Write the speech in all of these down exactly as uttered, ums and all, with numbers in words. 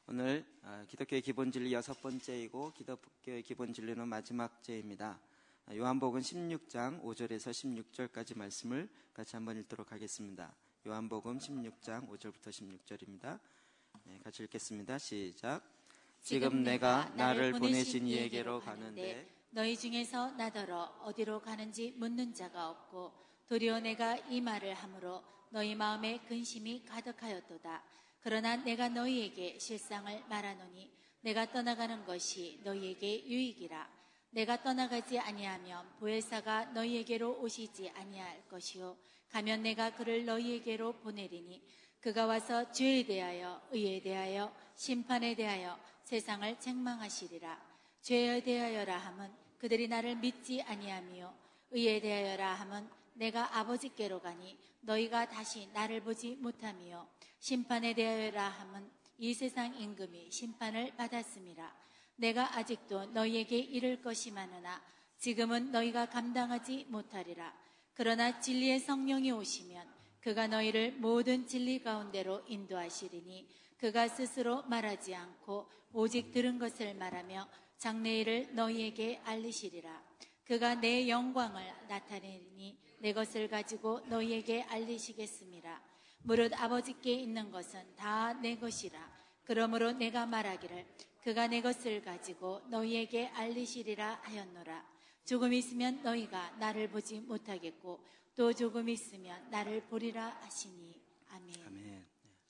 오늘 기독교의 기본진리 여섯 번째이고 기독교의 기본진리는 마지막 제입니다. 요한복음 십육 장 오 절에서 십육 절까지 말씀을 같이 한번 읽도록 하겠습니다. 요한복음 십육 장 오 절부터 십육 절입니다. 네, 같이 읽겠습니다. 시작. 지금 내가 나를 보내신 이에게로 가는데 너희 중에서 나더러 어디로 가는지 묻는 자가 없고 도리어 내가 이 말을 함으로 너희 마음에 근심이 가득하였도다. 그러나 내가 너희에게 실상을 말하노니 내가 떠나가는 것이 너희에게 유익이라. 내가 떠나가지 아니하면 보혜사가 너희에게로 오시지 아니할 것이요 가면 내가 그를 너희에게로 보내리니 그가 와서 죄에 대하여 의에 대하여 심판에 대하여 세상을 책망하시리라. 죄에 대하여라 함은 그들이 나를 믿지 아니하며 의에 대하여라 함은 내가 아버지께로 가니 너희가 다시 나를 보지 못하며 심판에 대하여라 함은 이 세상 임금이 심판을 받았음이라. 내가 아직도 너희에게 이를 것이 많으나 지금은 너희가 감당하지 못하리라. 그러나 진리의 성령이 오시면 그가 너희를 모든 진리 가운데로 인도하시리니 그가 스스로 말하지 않고 오직 들은 것을 말하며 장래일을 너희에게 알리시리라. 그가 내 영광을 나타내리니 내 것을 가지고 너희에게 알리시겠음이라. 무릇 아버지께 있는 것은 다 내 것이라. 그러므로 내가 말하기를 그가 내 것을 가지고 너희에게 알리시리라 하였노라. 조금 있으면 너희가 나를 보지 못하겠고 또 조금 있으면 나를 보리라 하시니. 아멘. 아멘.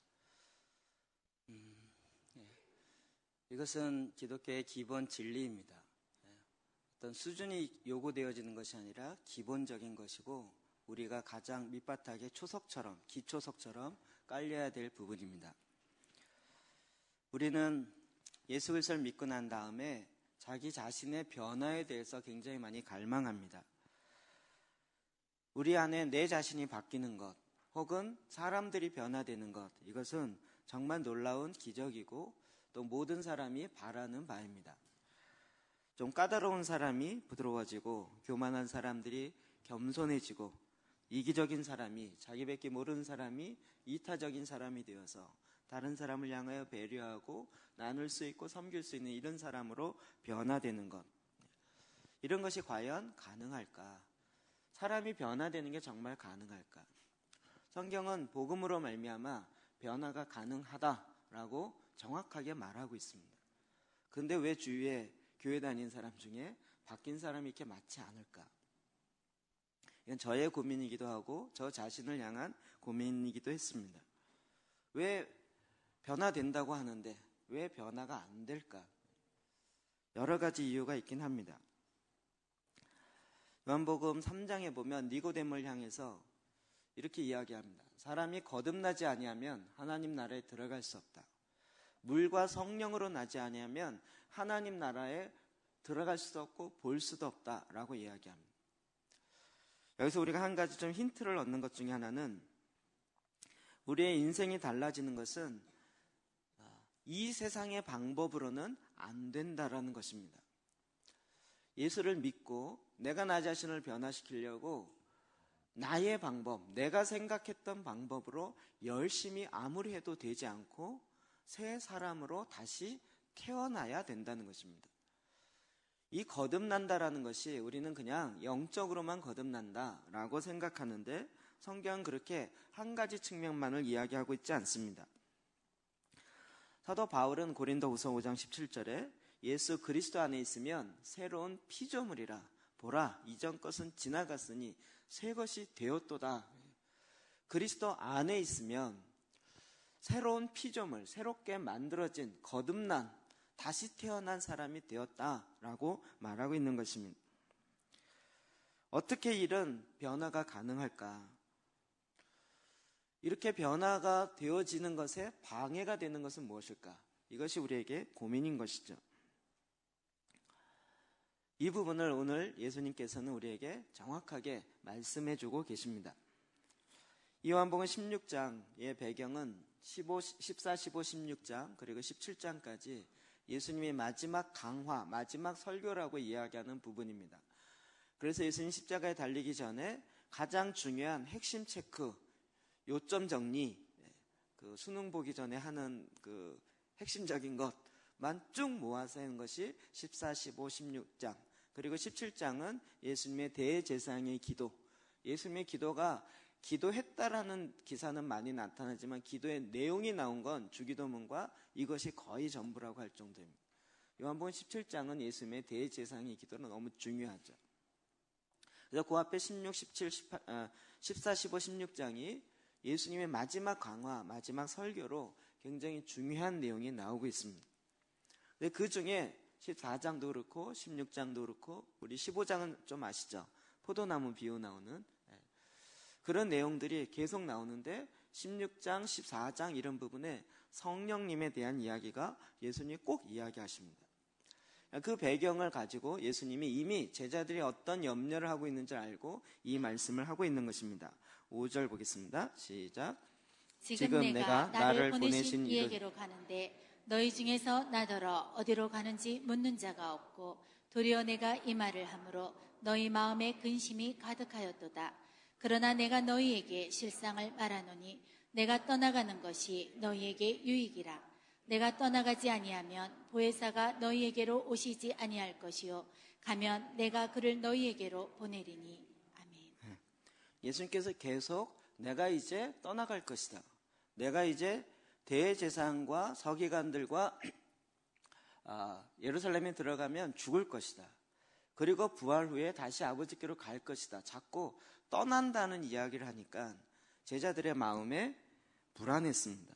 음, 네. 이것은 기독교의 기본 진리입니다. 어떤 수준이 요구되어지는 것이 아니라 기본적인 것이고 우리가 가장 밑바닥에 초석처럼 기초석처럼 깔려야 될 부분입니다. 우리는 예수 그리스도를 믿고 난 다음에 자기 자신의 변화에 대해서 굉장히 많이 갈망합니다. 우리 안에 내 자신이 바뀌는 것 혹은 사람들이 변화되는 것, 이것은 정말 놀라운 기적이고 또 모든 사람이 바라는 바입니다. 좀 까다로운 사람이 부드러워지고 교만한 사람들이 겸손해지고 이기적인 사람이 자기밖에 모르는 사람이 이타적인 사람이 되어서 다른 사람을 향하여 배려하고 나눌 수 있고 섬길 수 있는 이런 사람으로 변화되는 것, 이런 것이 과연 가능할까? 사람이 변화되는 게 정말 가능할까? 성경은 복음으로 말미암아 변화가 가능하다라고 정확하게 말하고 있습니다. 근데 왜 주위에 교회 다니는 사람 중에 바뀐 사람이 이렇게 많지 않을까? 이건 저의 고민이기도 하고 저 자신을 향한 고민이기도 했습니다. 왜 변화된다고 하는데 왜 변화가 안 될까? 여러 가지 이유가 있긴 합니다. 요한복음 삼 장에 보면 니고데모를 향해서 이렇게 이야기합니다. 사람이 거듭나지 아니하면 하나님 나라에 들어갈 수 없다. 물과 성령으로 나지 아니하면 하나님 나라에 들어갈 수도 없고 볼 수도 없다라고 이야기합니다. 여기서 우리가 한 가지 좀 힌트를 얻는 것 중에 하나는 우리의 인생이 달라지는 것은 이 세상의 방법으로는 안 된다라는 것입니다. 예수를 믿고 내가 나 자신을 변화시키려고 나의 방법, 내가 생각했던 방법으로 열심히 아무리 해도 되지 않고 새 사람으로 다시 태어나야 된다는 것입니다. 이 거듭난다라는 것이 우리는 그냥 영적으로만 거듭난다라고 생각하는데 성경은 그렇게 한 가지 측면만을 이야기하고 있지 않습니다. 사도 바울은 고린도후서 오 장 십칠 절에 예수 그리스도 안에 있으면 새로운 피조물이라. 보라, 이전 것은 지나갔으니 새 것이 되었도다. 그리스도 안에 있으면 새로운 피조물, 새롭게 만들어진 거듭난 다시 태어난 사람이 되었다라고 말하고 있는 것입니다. 어떻게 이런 변화가 가능할까? 이렇게 변화가 되어지는 것에 방해가 되는 것은 무엇일까? 이것이 우리에게 고민인 것이죠. 이 부분을 오늘 예수님께서는 우리에게 정확하게 말씀해주고 계십니다. 요한복음 십육 장의 배경은 십오, 십사, 십오, 십육 장 그리고 십칠 장까지 예수님의 마지막 강화, 마지막 설교라고 이야기하는 부분입니다. 그래서 예수님 십자가에 달리기 전에 가장 중요한 핵심 체크, 요점 정리, 그 수능 보기 전에 하는 그 핵심적인 것만 쭉 모아서 하는 것이 십사, 십오, 십육 장. 그리고 십칠 장은 예수님의 대제사장의 기도. 예수님의 기도가 기도했다라는 기사는 많이 나타나지만 기도의 내용이 나온 건 주기도문과 이것이 거의 전부라고 할 정도입니다. 요한복음 십칠 장은 예수님의 대제사장의 기도는 너무 중요하죠. 그래서 그 앞에 십육, 십칠, 십팔, 아, 십사, 십오, 십육 장이 예수님의 마지막 강화, 마지막 설교로 굉장히 중요한 내용이 나오고 있습니다. 근데 그 중에 십사 장도 그렇고 십육 장도 그렇고 우리 십오 장은 좀 아시죠? 포도나무 비유 나오는 그런 내용들이 계속 나오는데 십육 장, 십사 장 이런 부분에 성령님에 대한 이야기가 예수님이 꼭 이야기하십니다. 그 배경을 가지고 예수님이 이미 제자들이 어떤 염려를 하고 있는지 알고 이 말씀을 하고 있는 것입니다. 오 절 보겠습니다. 시작. 지금, 지금 내가 나를 보내신 이에게로 가는데 너희 중에서 나더러 어디로 가는지 묻는 자가 없고 도리어 내가 이 말을 함으로 너희 마음에 근심이 가득하였도다. 그러나 내가 너희에게 실상을 말하노니 내가 떠나가는 것이 너희에게 유익이라. 내가 떠나가지 아니하면 보혜사가 너희에게로 오시지 아니할 것이요 가면 내가 그를 너희에게로 보내리니. 아멘. 예수님께서 계속 내가 이제 떠나갈 것이다. 내가 이제 대제사장과 서기관들과 아, 예루살렘에 들어가면 죽을 것이다. 그리고 부활 후에 다시 아버지께로 갈 것이다. 자꾸 떠난다는 이야기를 하니까 제자들의 마음에 불안했습니다.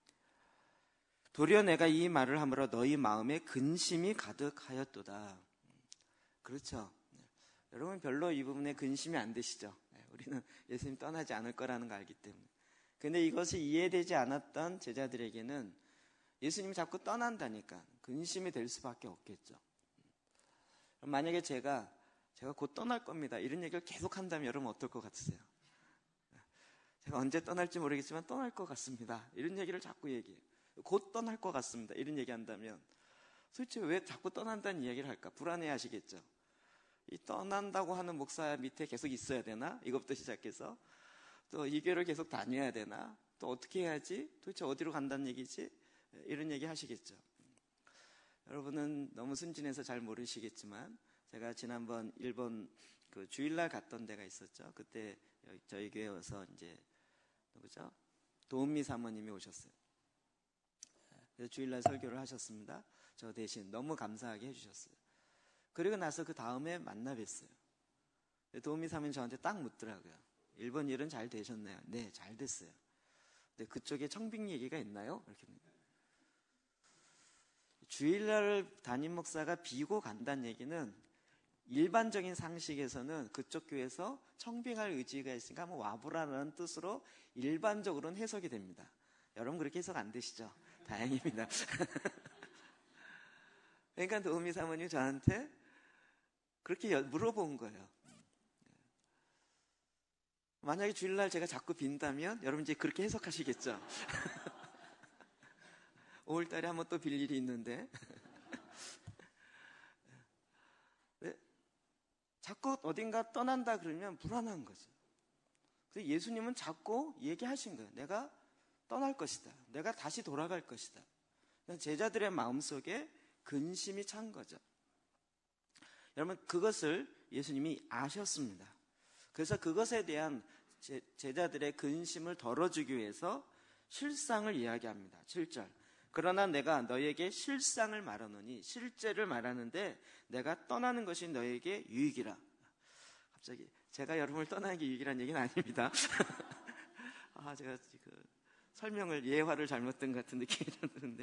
도리어 내가 이 말을 함으로 너희 마음에 근심이 가득하였도다. 그렇죠. 여러분 별로 이 부분에 근심이 안 되시죠? 우리는 예수님 떠나지 않을 거라는 걸 알기 때문에. 근데 이것이 이해되지 않았던 제자들에게는 예수님이 자꾸 떠난다니까 근심이 될 수밖에 없겠죠. 만약에 제가 제가 곧 떠날 겁니다 이런 얘기를 계속 한다면 여러분 어떨 것 같으세요? 제가 언제 떠날지 모르겠지만 떠날 것 같습니다 이런 얘기를 자꾸 얘기해요. 곧 떠날 것 같습니다 이런 얘기 한다면 도대체 왜 자꾸 떠난다는 이야기를 할까? 불안해 하시겠죠. 이 떠난다고 하는 목사 밑에 계속 있어야 되나? 이것부터 시작해서 또 이 교회를 계속 다녀야 되나? 또 어떻게 해야지? 도대체 어디로 간다는 얘기지? 이런 얘기 하시겠죠. 여러분은 너무 순진해서 잘 모르시겠지만 제가 지난번 일본 그 주일날 갔던 데가 있었죠. 그때 저희 교회에 와서 이제 누구죠? 도은미 사모님이 오셨어요. 그래서 주일날 설교를 하셨습니다. 저 대신 너무 감사하게 해주셨어요. 그리고 나서 그 다음에 만나 뵀어요. 도은미 사모님 저한테 딱 묻더라고요. 일본 일은 잘 되셨나요? 네, 잘 됐어요. 근데 그쪽에 청빙 얘기가 있나요? 이렇게 주일날 담임 목사가 비고 간다는 얘기는 일반적인 상식에서는 그쪽 교회에서 청빙할 의지가 있으니까 한번 와보라는 뜻으로 일반적으로는 해석이 됩니다. 여러분 그렇게 해석 안 되시죠? 다행입니다. 그러니까 도우미 사모님 저한테 그렇게 물어본 거예요. 만약에 주일날 제가 자꾸 빈다면 여러분 이제 그렇게 해석하시겠죠? 오월달에 한번 또 빌 일이 있는데 네? 자꾸 어딘가 떠난다 그러면 불안한 거죠. 그래서 예수님은 자꾸 얘기하신 거예요. 내가 떠날 것이다. 내가 다시 돌아갈 것이다. 제자들의 마음속에 근심이 찬 거죠. 여러분 그것을 예수님이 아셨습니다. 그래서 그것에 대한 제, 제자들의 근심을 덜어주기 위해서 실상을 이야기합니다. 칠 절. 그러나 내가 너에게 실상을 말하노니 실제를 말하는데 내가 떠나는 것이 너에게 유익이라. 갑자기 제가 여러분을 떠나는 게 유익이라는 얘기는 아닙니다. 아 제가 그 설명을 예화를 잘못 든 것 같은 느낌이 드는데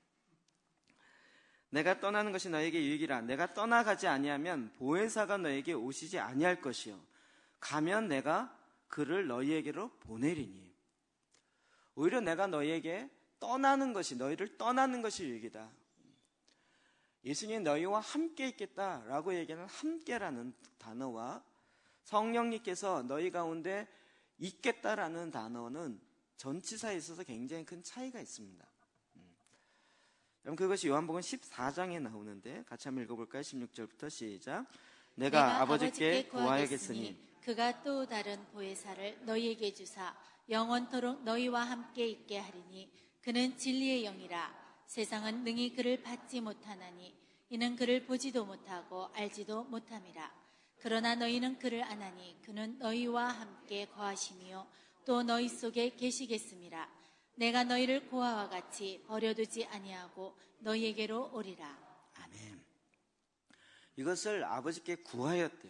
내가 떠나는 것이 너에게 유익이라. 내가 떠나가지 아니하면 보혜사가 너에게 오시지 아니할 것이요 가면 내가 그를 너희에게로 보내리니. 오히려 내가 너희에게 떠나는 것이 너희를 떠나는 것이 유익이다. 예수님이 너희와 함께 있겠다라고 얘기하는 함께라는 단어와 성령님께서 너희 가운데 있겠다라는 단어는 전치사에 있어서 굉장히 큰 차이가 있습니다. 그럼 그것이 요한복음 십사 장에 나오는데 같이 한번 읽어볼까요? 십육 절부터 시작. 내가, 내가 아버지께 구하겠으니 그가 또 다른 보혜사를 너희에게 주사 영원토록 너희와 함께 있게 하리니 그는 진리의 영이라. 세상은 능히 그를 받지 못하나니 이는 그를 보지도 못하고 알지도 못함이라. 그러나 너희는 그를 아나니 그는 너희와 함께 거하시며 또 너희 속에 계시겠음이라. 내가 너희를 고아와 같이 버려두지 아니하고 너희에게로 오리라. 아멘. 이것을 아버지께 구하였대요.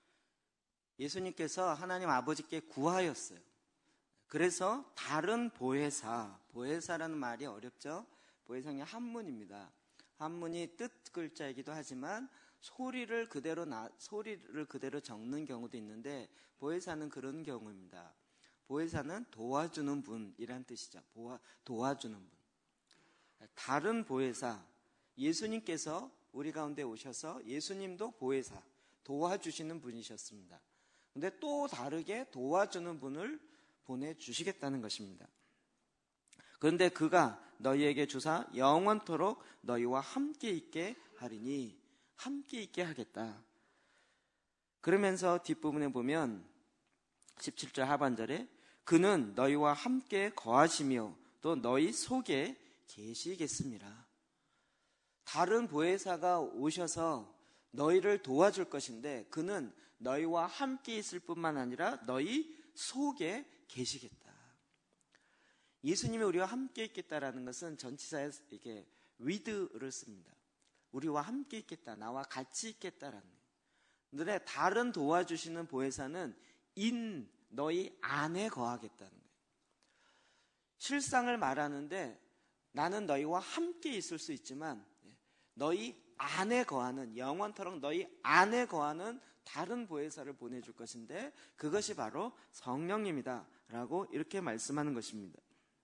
예수님께서 하나님 아버지께 구하였어요. 그래서 다른 보혜사, 보혜사라는 말이 어렵죠? 보혜사의 한문입니다. 한문이 뜻 글자이기도 하지만 소리를 그대로 나, 소리를 그대로 적는 경우도 있는데 보혜사는 그런 경우입니다. 보혜사는 도와주는 분이란 뜻이죠. 보아, 도와주는 분. 다른 보혜사, 예수님께서 우리 가운데 오셔서 예수님도 보혜사, 도와주시는 분이셨습니다. 근데 또 다르게 도와주는 분을 보내주시겠다는 것입니다. 그런데 그가 너희에게 주사 영원토록 너희와 함께 있게 하리니, 함께 있게 하겠다. 그러면서 뒷부분에 보면 십칠 절 하반절에 그는 너희와 함께 거하시며 또 너희 속에 계시겠습니다. 다른 보혜사가 오셔서 너희를 도와줄 것인데 그는 너희와 함께 있을 뿐만 아니라 너희 속에 계시겠다. 예수님이 우리와 함께 있겠다라는 것은 전치사에 이게 with를 씁니다. 우리와 함께 있겠다, 나와 같이 있겠다라는 거예요. 근데 다른 도와주시는 보혜사는 in, 너희 안에 거하겠다는 거예요. 실상을 말하는데 나는 너희와 함께 있을 수 있지만 너희 안에 거하는, 영원토록 너희 안에 거하는 다른 보혜사를 보내줄 것인데 그것이 바로 성령님이다 라고 이렇게 말씀하는 것입니다.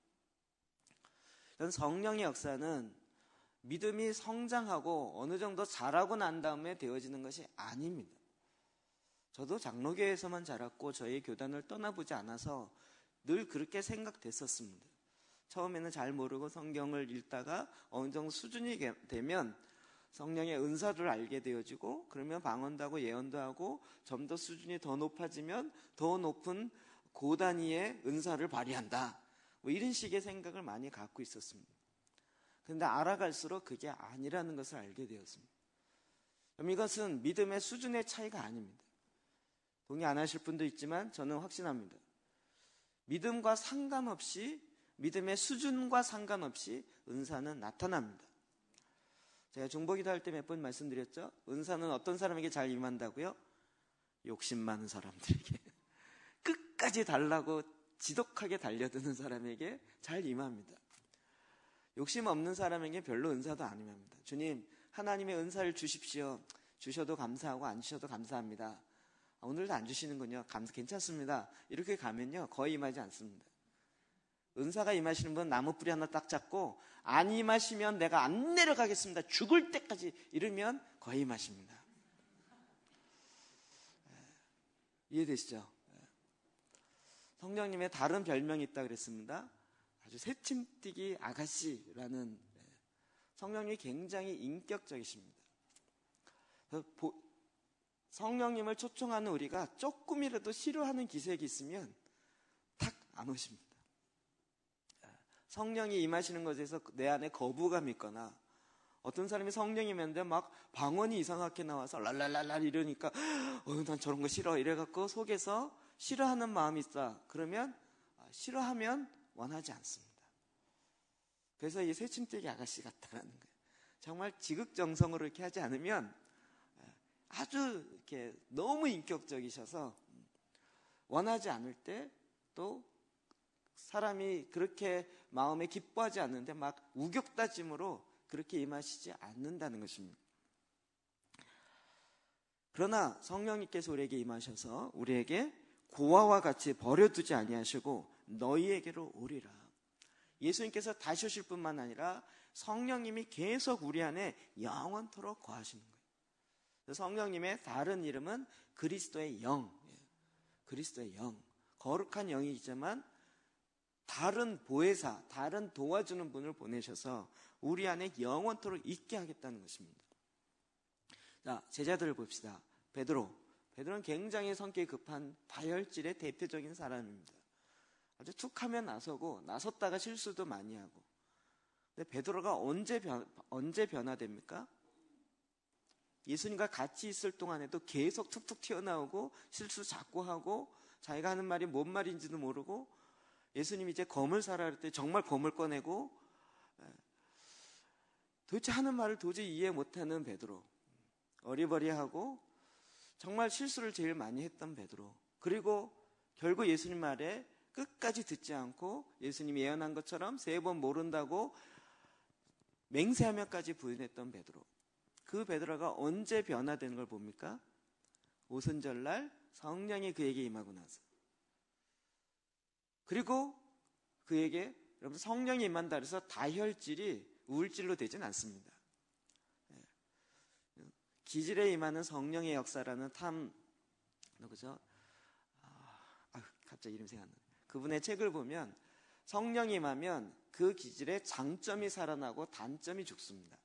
성령의 역사는 믿음이 성장하고 어느 정도 자라고 난 다음에 되어지는 것이 아닙니다. 저도 장로교회에서만 자랐고 저희 교단을 떠나보지 않아서 늘 그렇게 생각됐었습니다. 처음에는 잘 모르고 성경을 읽다가 어느 정도 수준이 되면 성령의 은사를 알게 되어지고 그러면 방언도 하고 예언도 하고 좀 더 수준이 더 높아지면 더 높은 고단위의 은사를 발휘한다. 뭐 이런 식의 생각을 많이 갖고 있었습니다. 그런데 알아갈수록 그게 아니라는 것을 알게 되었습니다. 그럼 이것은 믿음의 수준의 차이가 아닙니다. 동의 안 하실 분도 있지만 저는 확신합니다. 믿음과 상관없이, 믿음의 수준과 상관없이 은사는 나타납니다. 제가 중보기도 할 때 몇 번 말씀드렸죠? 은사는 어떤 사람에게 잘 임한다고요? 욕심 많은 사람들에게, 끝까지 달라고 지독하게 달려드는 사람에게 잘 임합니다. 욕심 없는 사람에게 별로 은사도 안 임합니다. 주님, 하나님의 은사를 주십시오. 주셔도 감사하고 안 주셔도 감사합니다. 아, 오늘도 안 주시는군요. 감사, 괜찮습니다. 이렇게 가면요 거의 임하지 않습니다. 은사가 임하시는 분은 나무 뿌리 하나 딱 잡고 안 임하시면 내가 안 내려가겠습니다. 죽을 때까지 이러면 거의 임하십니다. 이해되시죠? 성령님의 다른 별명이 있다 그랬습니다. 아주 새침뛰기 아가씨라는. 성령님이 굉장히 인격적이십니다. 성령님을 초청하는 우리가 조금이라도 싫어하는 기색이 있으면 탁 안 오십니다. 성령이 임하시는 것에서 내 안에 거부감이 있거나 어떤 사람이 성령이 임했는데 막 방언이 이상하게 나와서 랄랄랄랄 이러니까 어, 난 저런 거 싫어 이래갖고 속에서 싫어하는 마음이 있다. 그러면 싫어하면 원하지 않습니다. 그래서 이 새침대기 아가씨 같다라는 거예요. 정말 지극정성으로 이렇게 하지 않으면 아주 이렇게 너무 인격적이셔서 원하지 않을 때 또 사람이 그렇게 마음에 기뻐하지 않는데 막 우격다짐으로 그렇게 임하시지 않는다는 것입니다. 그러나 성령님께서 우리에게 임하셔서 우리에게 고아와 같이 버려두지 아니하시고 너희에게로 오리라. 예수님께서 다시 오실 뿐만 아니라 성령님이 계속 우리 안에 영원토록 거하시는 거예요. 성령님의 다른 이름은 그리스도의 영, 그리스도의 영, 거룩한 영이지만 다른 보혜사, 다른 도와주는 분을 보내셔서 우리 안에 영원토록 있게 하겠다는 것입니다. 자, 제자들을 봅시다. 베드로. 베드로는 굉장히 성격이 급한 다혈질의 대표적인 사람입니다. 아주 툭하면 나서고 나섰다가 실수도 많이 하고. 근데 베드로가 언제 변, 언제 변화됩니까? 예수님과 같이 있을 동안에도 계속 툭툭 튀어나오고 실수 자꾸 하고 자기가 하는 말이 뭔 말인지도 모르고 예수님이 이제 검을 사라 그럴 때 정말 검을 꺼내고 도대체 하는 말을 도저히 이해 못하는 베드로, 어리버리하고 정말 실수를 제일 많이 했던 베드로, 그리고 결국 예수님 말에 끝까지 듣지 않고 예수님이 예언한 것처럼 세 번 모른다고 맹세하며까지 부인했던 베드로. 그 베드로가 언제 변화되는 걸 봅니까? 오순절날 성령이 그에게 임하고 나서. 그리고 그에게, 여러분, 성령이 임한다 해서 다혈질이 우울질로 되진 않습니다. 기질에 임하는 성령의 역사라는 탐, 누구죠? 아, 갑자기 이름 생각나네. 그분의 책을 보면 성령이 임하면 그 기질의 장점이 살아나고 단점이 죽습니다.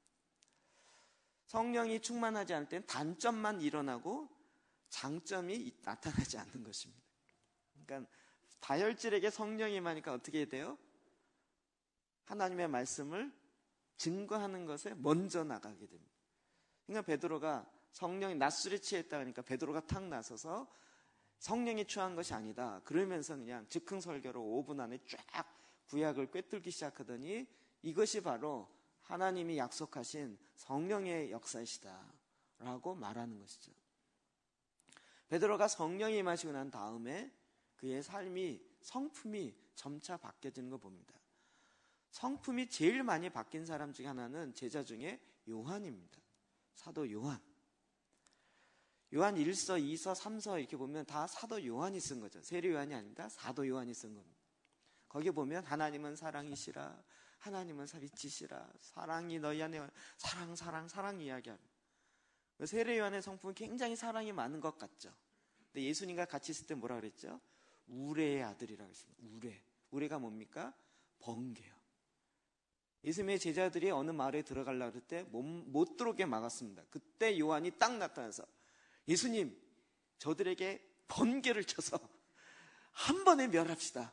성령이 충만하지 않을 때는 단점만 일어나고 장점이 나타나지 않는 것입니다. 그러니까 다혈질에게 성령이 임하니까 어떻게 돼요? 하나님의 말씀을 증거하는 것에 먼저 나가게 됩니다. 그러니까 베드로가 성령이 낮술에 취했다 하니까 베드로가 탁 나서서 성령이 취한 것이 아니다 그러면서 그냥 즉흥 설교로 오 분 안에 쫙 구약을 꿰뚫기 시작하더니 이것이 바로 하나님이 약속하신 성령의 역사이시다 라고 말하는 것이죠. 베드로가 성령이 임하시고 난 다음에 그의 삶이, 성품이 점차 바뀌어지는 걸 봅니다. 성품이 제일 많이 바뀐 사람 중에 하나는 제자 중에 요한입니다. 사도 요한. 요한 일 서, 이 서, 삼 서 이렇게 보면 다 사도 요한이 쓴 거죠. 세례 요한이 아닙니다. 사도 요한이 쓴 겁니다. 거기 보면 하나님은 사랑이시라, 하나님은 빛이시라, 사랑이 너희 안에, 사랑 사랑 사랑 이야기합니다. 세례 요한의 성품은 굉장히 사랑이 많은 것 같죠. 근데 예수님과 같이 있을 때 뭐라 그랬죠? 우레의 아들이라고 했습니다. 우레. 우레가 뭡니까? 번개요. 예수님의 제자들이 어느 마을에 들어가려고 할 때 못 들어오게 막았습니다. 그때 요한이 딱 나타나서 예수님, 저들에게 번개를 쳐서 한 번에 멸합시다.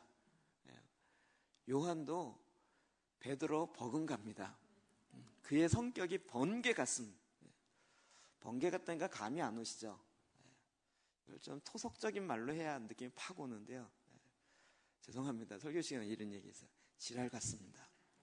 요한도 베드로 버금갑니다. 그의 성격이 번개 같습니다. 번개 같다니까 감이 안 오시죠? 좀 토속적인 말로 해야 느낌이 팍 오는데요. 죄송합니다. 설교 시간에 이런 얘기해서 지랄 같습니다.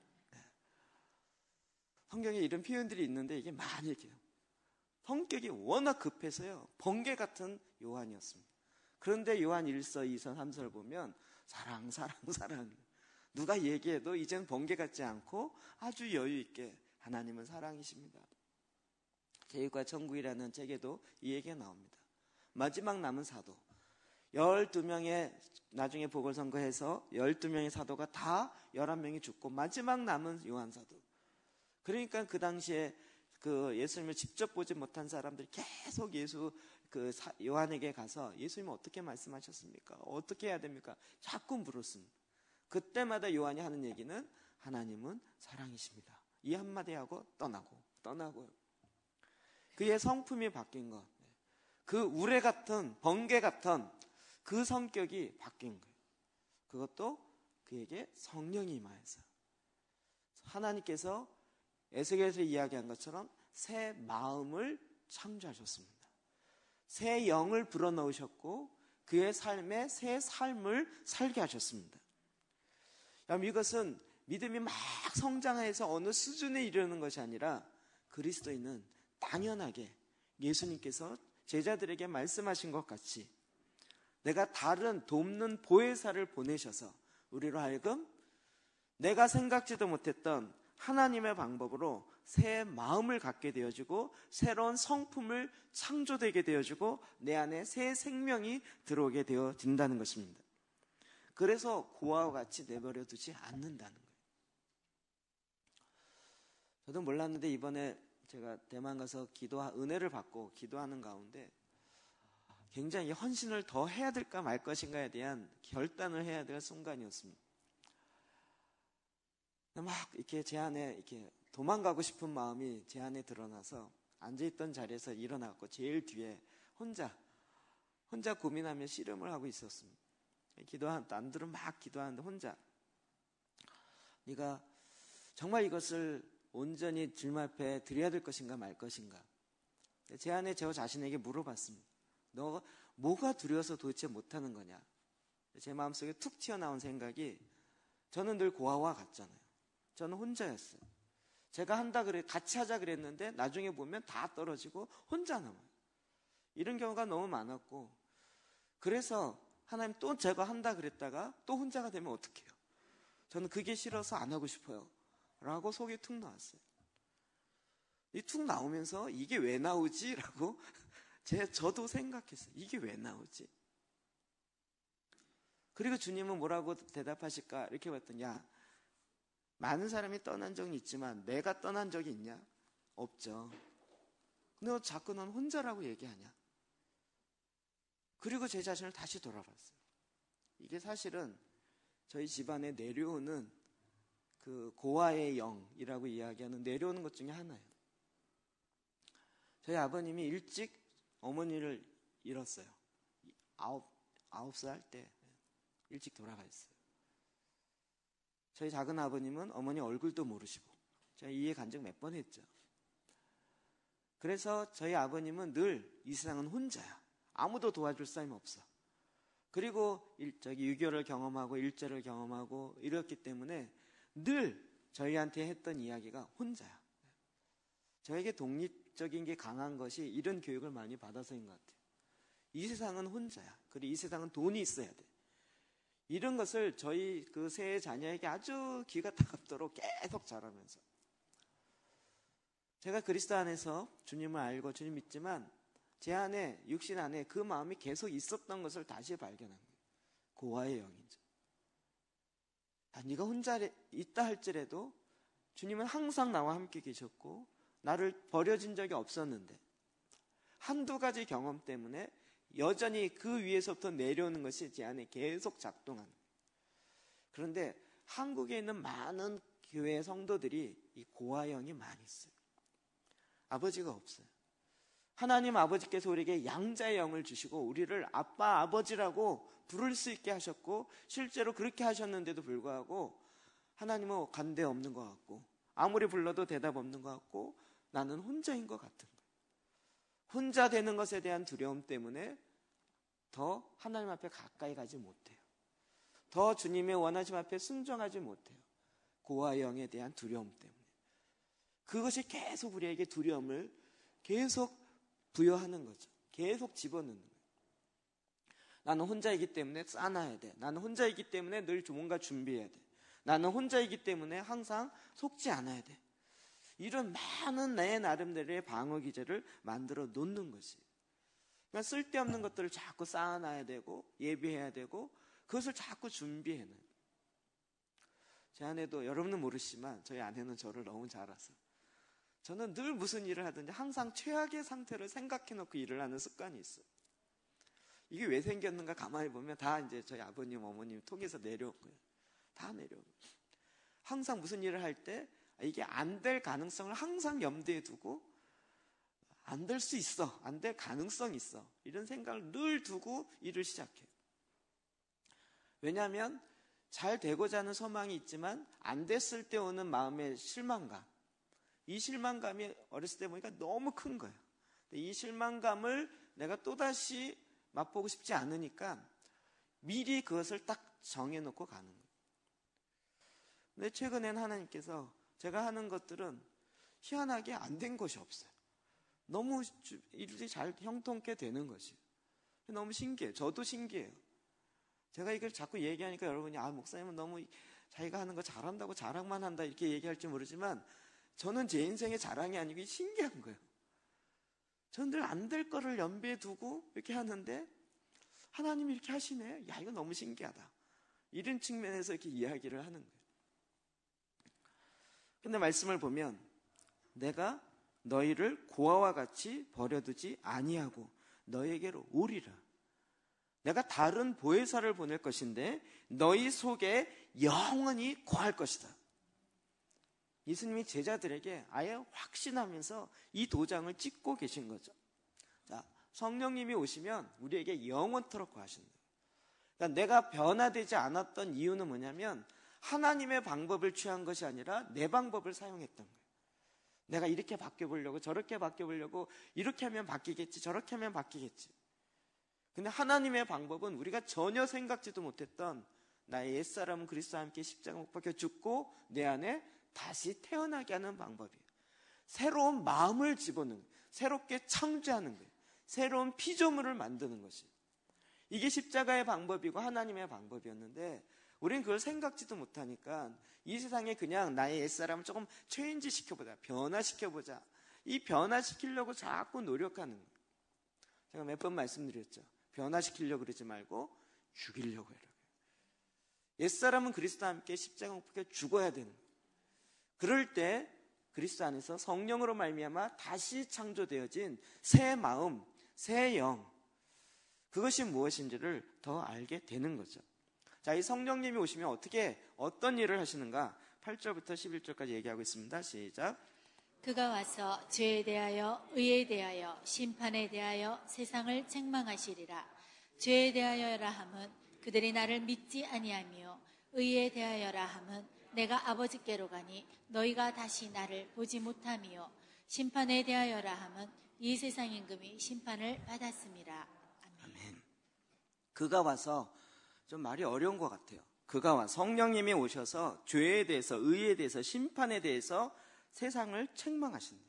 성경에 이런 표현들이 있는데 이게 많이 얘기해요. 성격이 워낙 급해서요. 번개 같은 요한이었습니다. 그런데 요한 일 서, 이 서, 삼 서를 보면 사랑, 사랑, 사랑. 누가 얘기해도 이제는 번개 같지 않고 아주 여유 있게 하나님은 사랑이십니다. 제육과 천국이라는 책에도 이 얘기가 나옵니다. 마지막 남은 사도. 열두 명의 나중에 보궐선거해서 열두 명의 사도가 다 열한 명이 죽고 마지막 남은 요한 사도. 그러니까 그 당시에 그 예수님을 직접 보지 못한 사람들이 계속 예수 그 요한에게 가서 예수님은 어떻게 말씀하셨습니까? 어떻게 해야 됩니까? 자꾸 물었습니다. 그때마다 요한이 하는 얘기는 하나님은 사랑이십니다. 이 한마디 하고 떠나고 떠나고요. 그의 성품이 바뀐 것, 그 우레 같은 번개 같은 그 성격이 바뀐 거예요. 그것도 그에게 성령이 임하여서 하나님께서 에스겔에서 이야기한 것처럼 새 마음을 창조하셨습니다. 새 영을 불어넣으셨고 그의 삶에 새 삶을 살게 하셨습니다. 여러분, 이것은 믿음이 막 성장해서 어느 수준에 이르는 것이 아니라 그리스도인은 당연하게 예수님께서 제자들에게 말씀하신 것 같이 내가 다른 돕는 보혜사를 보내셔서 우리로 하여금 내가 생각지도 못했던 하나님의 방법으로 새 마음을 갖게 되어지고 새로운 성품을 창조되게 되어지고 내 안에 새 생명이 들어오게 되어진다는 것입니다. 그래서 고아와 같이 내버려 두지 않는다는 거예요. 저도 몰랐는데 이번에 제가 대만 가서 기도 은혜를 받고 기도하는 가운데 굉장히 헌신을 더 해야 될까 말 것인가에 대한 결단을 해야 될 순간이었습니다. 막 이렇게 제 안에 이렇게 도망가고 싶은 마음이 제 안에 드러나서 앉아있던 자리에서 일어나고 제일 뒤에 혼자 혼자 고민하며 씨름을 하고 있었습니다. 기도한 남들은 막 기도하는데 혼자 네가 정말 이것을 온전히 주님 앞에 드려야 될 것인가 말 것인가. 제 안에 저 자신에게 물어봤습니다. 너 뭐가 두려워서 도대체 못하는 거냐. 제 마음속에 툭 튀어나온 생각이, 저는 늘 고아와 같잖아요. 저는 혼자였어요. 제가 한다 그래, 같이 하자 그랬는데 나중에 보면 다 떨어지고 혼자 남아요. 이런 경우가 너무 많았고, 그래서 하나님 또 제가 한다 그랬다가 또 혼자가 되면 어떡해요? 저는 그게 싫어서 안 하고 싶어요 라고 속이 툭 나왔어요. 이 툭 나오면서 이게 왜 나오지? 라고 제, 저도 생각했어요. 이게 왜 나오지? 그리고 주님은 뭐라고 대답하실까? 이렇게 봤더니, 야, 많은 사람이 떠난 적이 있지만 내가 떠난 적이 있냐? 없죠. 근데 너 자꾸 넌 혼자라고 얘기하냐? 그리고 제 자신을 다시 돌아봤어요. 이게 사실은 저희 집안에 내려오는 그 고아의 영이라고 이야기하는 내려오는 것 중에 하나예요. 저희 아버님이 일찍 어머니를 잃었어요. 아홉, 아홉 살 때 일찍 돌아가셨어요. 저희 작은 아버님은 어머니 얼굴도 모르시고, 제가 이해 간증 몇 번 했죠. 그래서 저희 아버님은 늘 이 세상은 혼자야. 아무도 도와줄 사람이 없어. 그리고 일, 저기 유교를 경험하고 일제를 경험하고 이랬기 때문에 늘 저희한테 했던 이야기가 혼자야. 저에게 독립적인 게 강한 것이 이런 교육을 많이 받아서인 것 같아요. 이 세상은 혼자야. 그리고 이 세상은 돈이 있어야 돼. 이런 것을 저희 그 세 자녀에게 아주 귀가 따갑도록 계속 자라면서, 제가 그리스도 안에서 주님을 알고 주님 믿지만 제 안에, 육신 안에 그 마음이 계속 있었던 것을 다시 발견한 거예요. 고아의 영이죠. 아, 네가 혼자 있다 할지라도 주님은 항상 나와 함께 계셨고 나를 버려진 적이 없었는데, 한두 가지 경험 때문에 여전히 그 위에서부터 내려오는 것이 제 안에 계속 작동하는 거예요. 그런데 한국에 있는 많은 교회 성도들이 이 고아영이 많이 있어요. 아버지가 없어요. 하나님 아버지께서 우리에게 양자의 영을 주시고 우리를 아빠 아버지라고 부를 수 있게 하셨고, 실제로 그렇게 하셨는데도 불구하고 하나님은 관대 없는 것 같고, 아무리 불러도 대답 없는 것 같고, 나는 혼자인 것 같은 거예요. 혼자 되는 것에 대한 두려움 때문에 더 하나님 앞에 가까이 가지 못해요. 더 주님의 원하심 앞에 순종하지 못해요. 고아의 영에 대한 두려움 때문에. 그것이 계속 우리에게 두려움을 계속 부여하는 거죠. 계속 집어넣는 거예요. 나는 혼자이기 때문에 싸놔야 돼. 나는 혼자이기 때문에 늘 뭔가 준비해야 돼. 나는 혼자이기 때문에 항상 속지 않아야 돼. 이런 많은 내 나름대로의 방어 기제를 만들어 놓는 것이. 그러니까 쓸데없는 것들을 자꾸 쌓아놔야 되고 예비해야 되고 그것을 자꾸 준비해는. 제 아내도, 여러분은 모르시지만 저희 아내는 저를 너무 잘 알아서, 저는 늘 무슨 일을 하든지 항상 최악의 상태를 생각해 놓고 일을 하는 습관이 있어요. 이게 왜 생겼는가 가만히 보면 다 이제 저희 아버님, 어머님 통해서 내려온 거예요. 다 내려온 거예요. 항상 무슨 일을 할 때 이게 안 될 가능성을 항상 염두에 두고, 안 될 수 있어, 안 될 가능성이 있어, 이런 생각을 늘 두고 일을 시작해요. 왜냐하면 잘 되고자 하는 소망이 있지만 안 됐을 때 오는 마음의 실망감, 이 실망감이 어렸을 때 보니까 너무 큰 거예요. 이 실망감을 내가 또다시 맛보고 싶지 않으니까 미리 그것을 딱 정해놓고 가는 거예요. 근데 최근엔 하나님께서 제가 하는 것들은 희한하게 안 된 것이 없어요. 너무 일이 잘 형통케 되는 것이 너무 신기해요. 저도 신기해요. 제가 이걸 자꾸 얘기하니까 여러분이, 아, 목사님은 너무 자기가 하는 거 잘한다고 자랑만 한다 이렇게 얘기할지 모르지만, 저는 제 인생의 자랑이 아니고 신기한 거예요. 저는 늘 안 될 거를 염두에 두고 이렇게 하는데 하나님이 이렇게 하시네. 야, 이거 너무 신기하다. 이런 측면에서 이렇게 이야기를 하는 거예요. 근데 말씀을 보면, 내가 너희를 고아와 같이 버려두지 아니하고 너희에게로 오리라. 내가 다른 보혜사를 보낼 것인데 너희 속에 영원히 거할 것이다. 예수님이 제자들에게 아예 확신하면서 이 도장을 찍고 계신 거죠. 자, 성령님이 오시면 우리에게 영원토록 거하신다. 그러니까 내가 변화되지 않았던 이유는 뭐냐면, 하나님의 방법을 취한 것이 아니라 내 방법을 사용했던 거예요. 내가 이렇게 바뀌어보려고, 저렇게 바뀌어보려고, 이렇게 하면 바뀌겠지, 저렇게 하면 바뀌겠지. 근데 하나님의 방법은 우리가 전혀 생각지도 못했던 나의 옛사람은 그리스도와 함께 십자가 못 박혀 죽고 내 안에 다시 태어나게 하는 방법이에요. 새로운 마음을 집어넣는 거예요. 새롭게 창조하는 거예요. 새로운 피조물을 만드는 것이에요. 이게 십자가의 방법이고 하나님의 방법이었는데 우리는 그걸 생각지도 못하니까 이 세상에 그냥 나의 옛사람을 조금 체인지 시켜보자, 변화시켜보자, 이 변화시키려고 자꾸 노력하는 거예요. 제가 몇 번 말씀드렸죠. 변화시키려고 그러지 말고 죽이려고 해라. 옛사람은 그리스도와 함께 십자가 못 박혀 죽어야 되는 거예요. 그럴 때 그리스도 안에서 성령으로 말미암아 다시 창조되어진 새 마음, 새 영, 그것이 무엇인지를 더 알게 되는 거죠. 자, 이 성령님이 오시면 어떻게 어떤 일을 하시는가? 팔 절부터 십일 절까지 얘기하고 있습니다. 시작. 그가 와서 죄에 대하여 의에 대하여 심판에 대하여 세상을 책망하시리라. 죄에 대하여라 함은 그들이 나를 믿지 아니하며 의에 대하여라 함은 내가 아버지께로 가니 너희가 다시 나를 보지 못하며 심판에 대하여라 함은 이 세상 임금이 심판을 받았음이라. 아멘. 아멘. 그가 와서 좀 말이 어려운 것 같아요. 그가 와 성령님이 오셔서 죄에 대해서 의에 대해서 심판에 대해서 세상을 책망하신대요.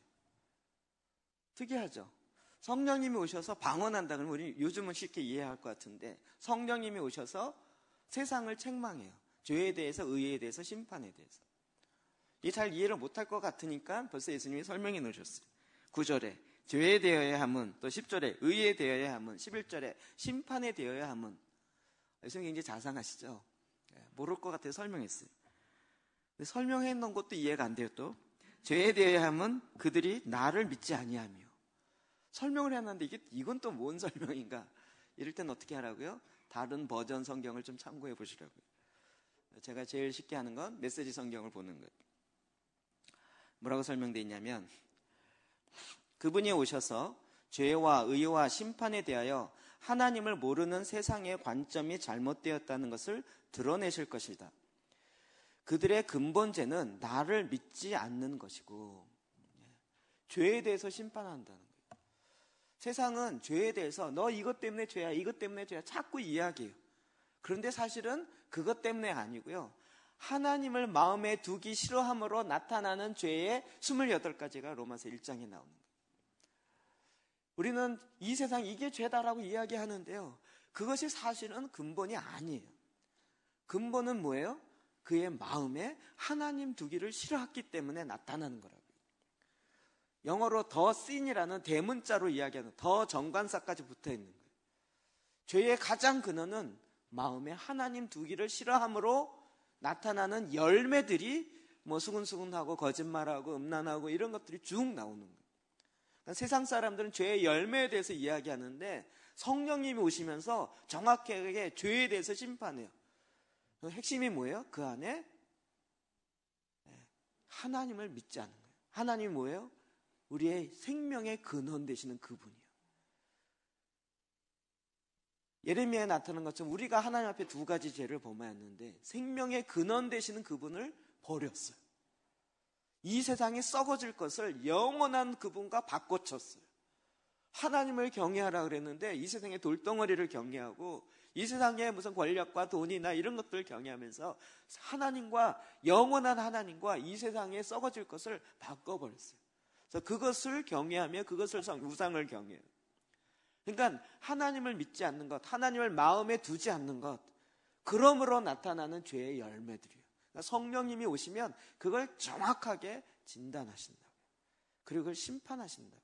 특이하죠. 성령님이 오셔서 방언한다 그러면 우리 요즘은 쉽게 이해할 것 같은데 성령님이 오셔서 세상을 책망해요. 죄에 대해서 의에 대해서 심판에 대해서. 이게 잘 이해를 못할 것 같으니까 벌써 예수님이 설명해 놓으셨어요. 구 절에 죄에 대어야 함은, 또 십 절에 의에 대어야 함은, 십일 절에 심판에 대어야 함은. 예수님 굉장히 자상하시죠. 모를 것 같아서 설명했어요. 근데 설명해 놓은 것도 이해가 안 돼요. 또 죄에 대어야 함은 그들이 나를 믿지 아니하며. 설명을 해놨는데 이게 이건 또 뭔 설명인가? 이럴 땐 어떻게 하라고요? 다른 버전 성경을 좀 참고해 보시라고요. 제가 제일 쉽게 하는 건 메시지 성경을 보는 거예요. 뭐라고 설명되어 있냐면 그분이 오셔서 죄와 의와 심판에 대하여 하나님을 모르는 세상의 관점이 잘못되었다는 것을 드러내실 것이다. 그들의 근본죄는 나를 믿지 않는 것이고 죄에 대해서 심판한다는 거예요. 세상은 죄에 대해서 너 이것 때문에 죄야, 이것 때문에 죄야 자꾸 이야기해요. 그런데 사실은 그것 때문에 아니고요. 하나님을 마음에 두기 싫어함으로 나타나는 죄의 스물여덟 가지가 로마서 일 장에 나오는 거예요. 우리는 이 세상 이게 죄다라고 이야기하는데요. 그것이 사실은 근본이 아니에요. 근본은 뭐예요? 그의 마음에 하나님 두기를 싫어했기 때문에 나타나는 거라고요. 영어로 더 sin이라는 대문자로 이야기하는 더 정관사까지 붙어 있는 거예요. 죄의 가장 근원은 마음에 하나님 두기를 싫어함으로 나타나는 열매들이 뭐 수근수근하고 거짓말하고 음란하고 이런 것들이 쭉 나오는 거예요. 그러니까 세상 사람들은 죄의 열매에 대해서 이야기하는데 성령님이 오시면서 정확하게 죄에 대해서 심판해요. 그 핵심이 뭐예요? 그 안에 하나님을 믿지 않는 거예요. 하나님이 뭐예요? 우리의 생명의 근원 되시는 그분이에요. 예레미야에 나타난 것처럼 우리가 하나님 앞에 두 가지 죄를 범하였는데 생명의 근원 되시는 그분을 버렸어요. 이 세상에 썩어질 것을 영원한 그분과 바꿔쳤어요. 하나님을 경외하라 그랬는데 이 세상의 돌덩어리를 경외하고 이 세상의 무슨 권력과 돈이나 이런 것들을 경외하면서 하나님과 영원한 하나님과 이 세상에 썩어질 것을 바꿔버렸어요. 그래서 그것을 경외하며 그것을 우상을 경외해요. 그러니까 하나님을 믿지 않는 것, 하나님을 마음에 두지 않는 것, 그러므로 나타나는 죄의 열매들이에요. 그러니까 성령님이 오시면 그걸 정확하게 진단하신다고요. 그리고 그걸 심판하신다고요.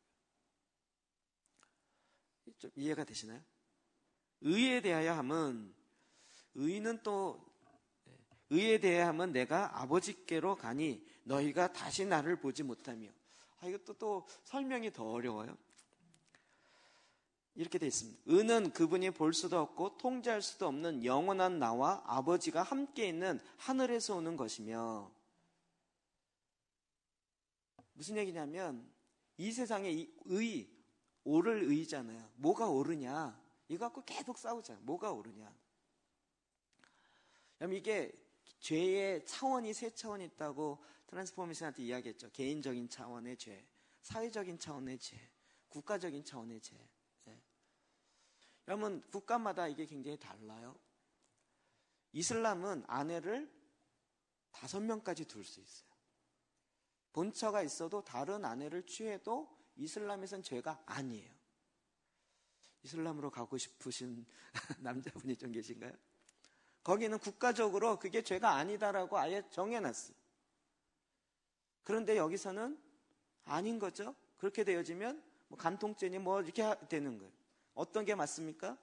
좀 이해가 되시나요? 의에 대하여 함은, 의는 또 의에 대하여 함은 내가 아버지께로 가니 너희가 다시 나를 보지 못하며. 아, 이것도 또 설명이 더 어려워요. 이렇게 되어 있습니다. 의는 그분이 볼 수도 없고 통제할 수도 없는 영원한 나와 아버지가 함께 있는 하늘에서 오는 것이며. 무슨 얘기냐면 이 세상에 이 의, 옳을 의잖아요. 뭐가 옳으냐? 이거 갖고 계속 싸우잖아요. 뭐가 옳으냐? 그럼 이게 죄의 차원이 세 차원이 있다고 트랜스포메이션한테 이야기했죠. 개인적인 차원의 죄, 사회적인 차원의 죄, 국가적인 차원의 죄. 네. 여러분, 국가마다 이게 굉장히 달라요. 이슬람은 아내를 다섯 명까지 둘 수 있어요. 본처가 있어도 다른 아내를 취해도 이슬람에선 죄가 아니에요. 이슬람으로 가고 싶으신 남자분이 좀 계신가요? 거기는 국가적으로 그게 죄가 아니다라고 아예 정해놨어요. 그런데 여기서는 아닌 거죠. 그렇게 되어지면 뭐 간통죄니 뭐 이렇게 되는 거예요. 어떤 게 맞습니까?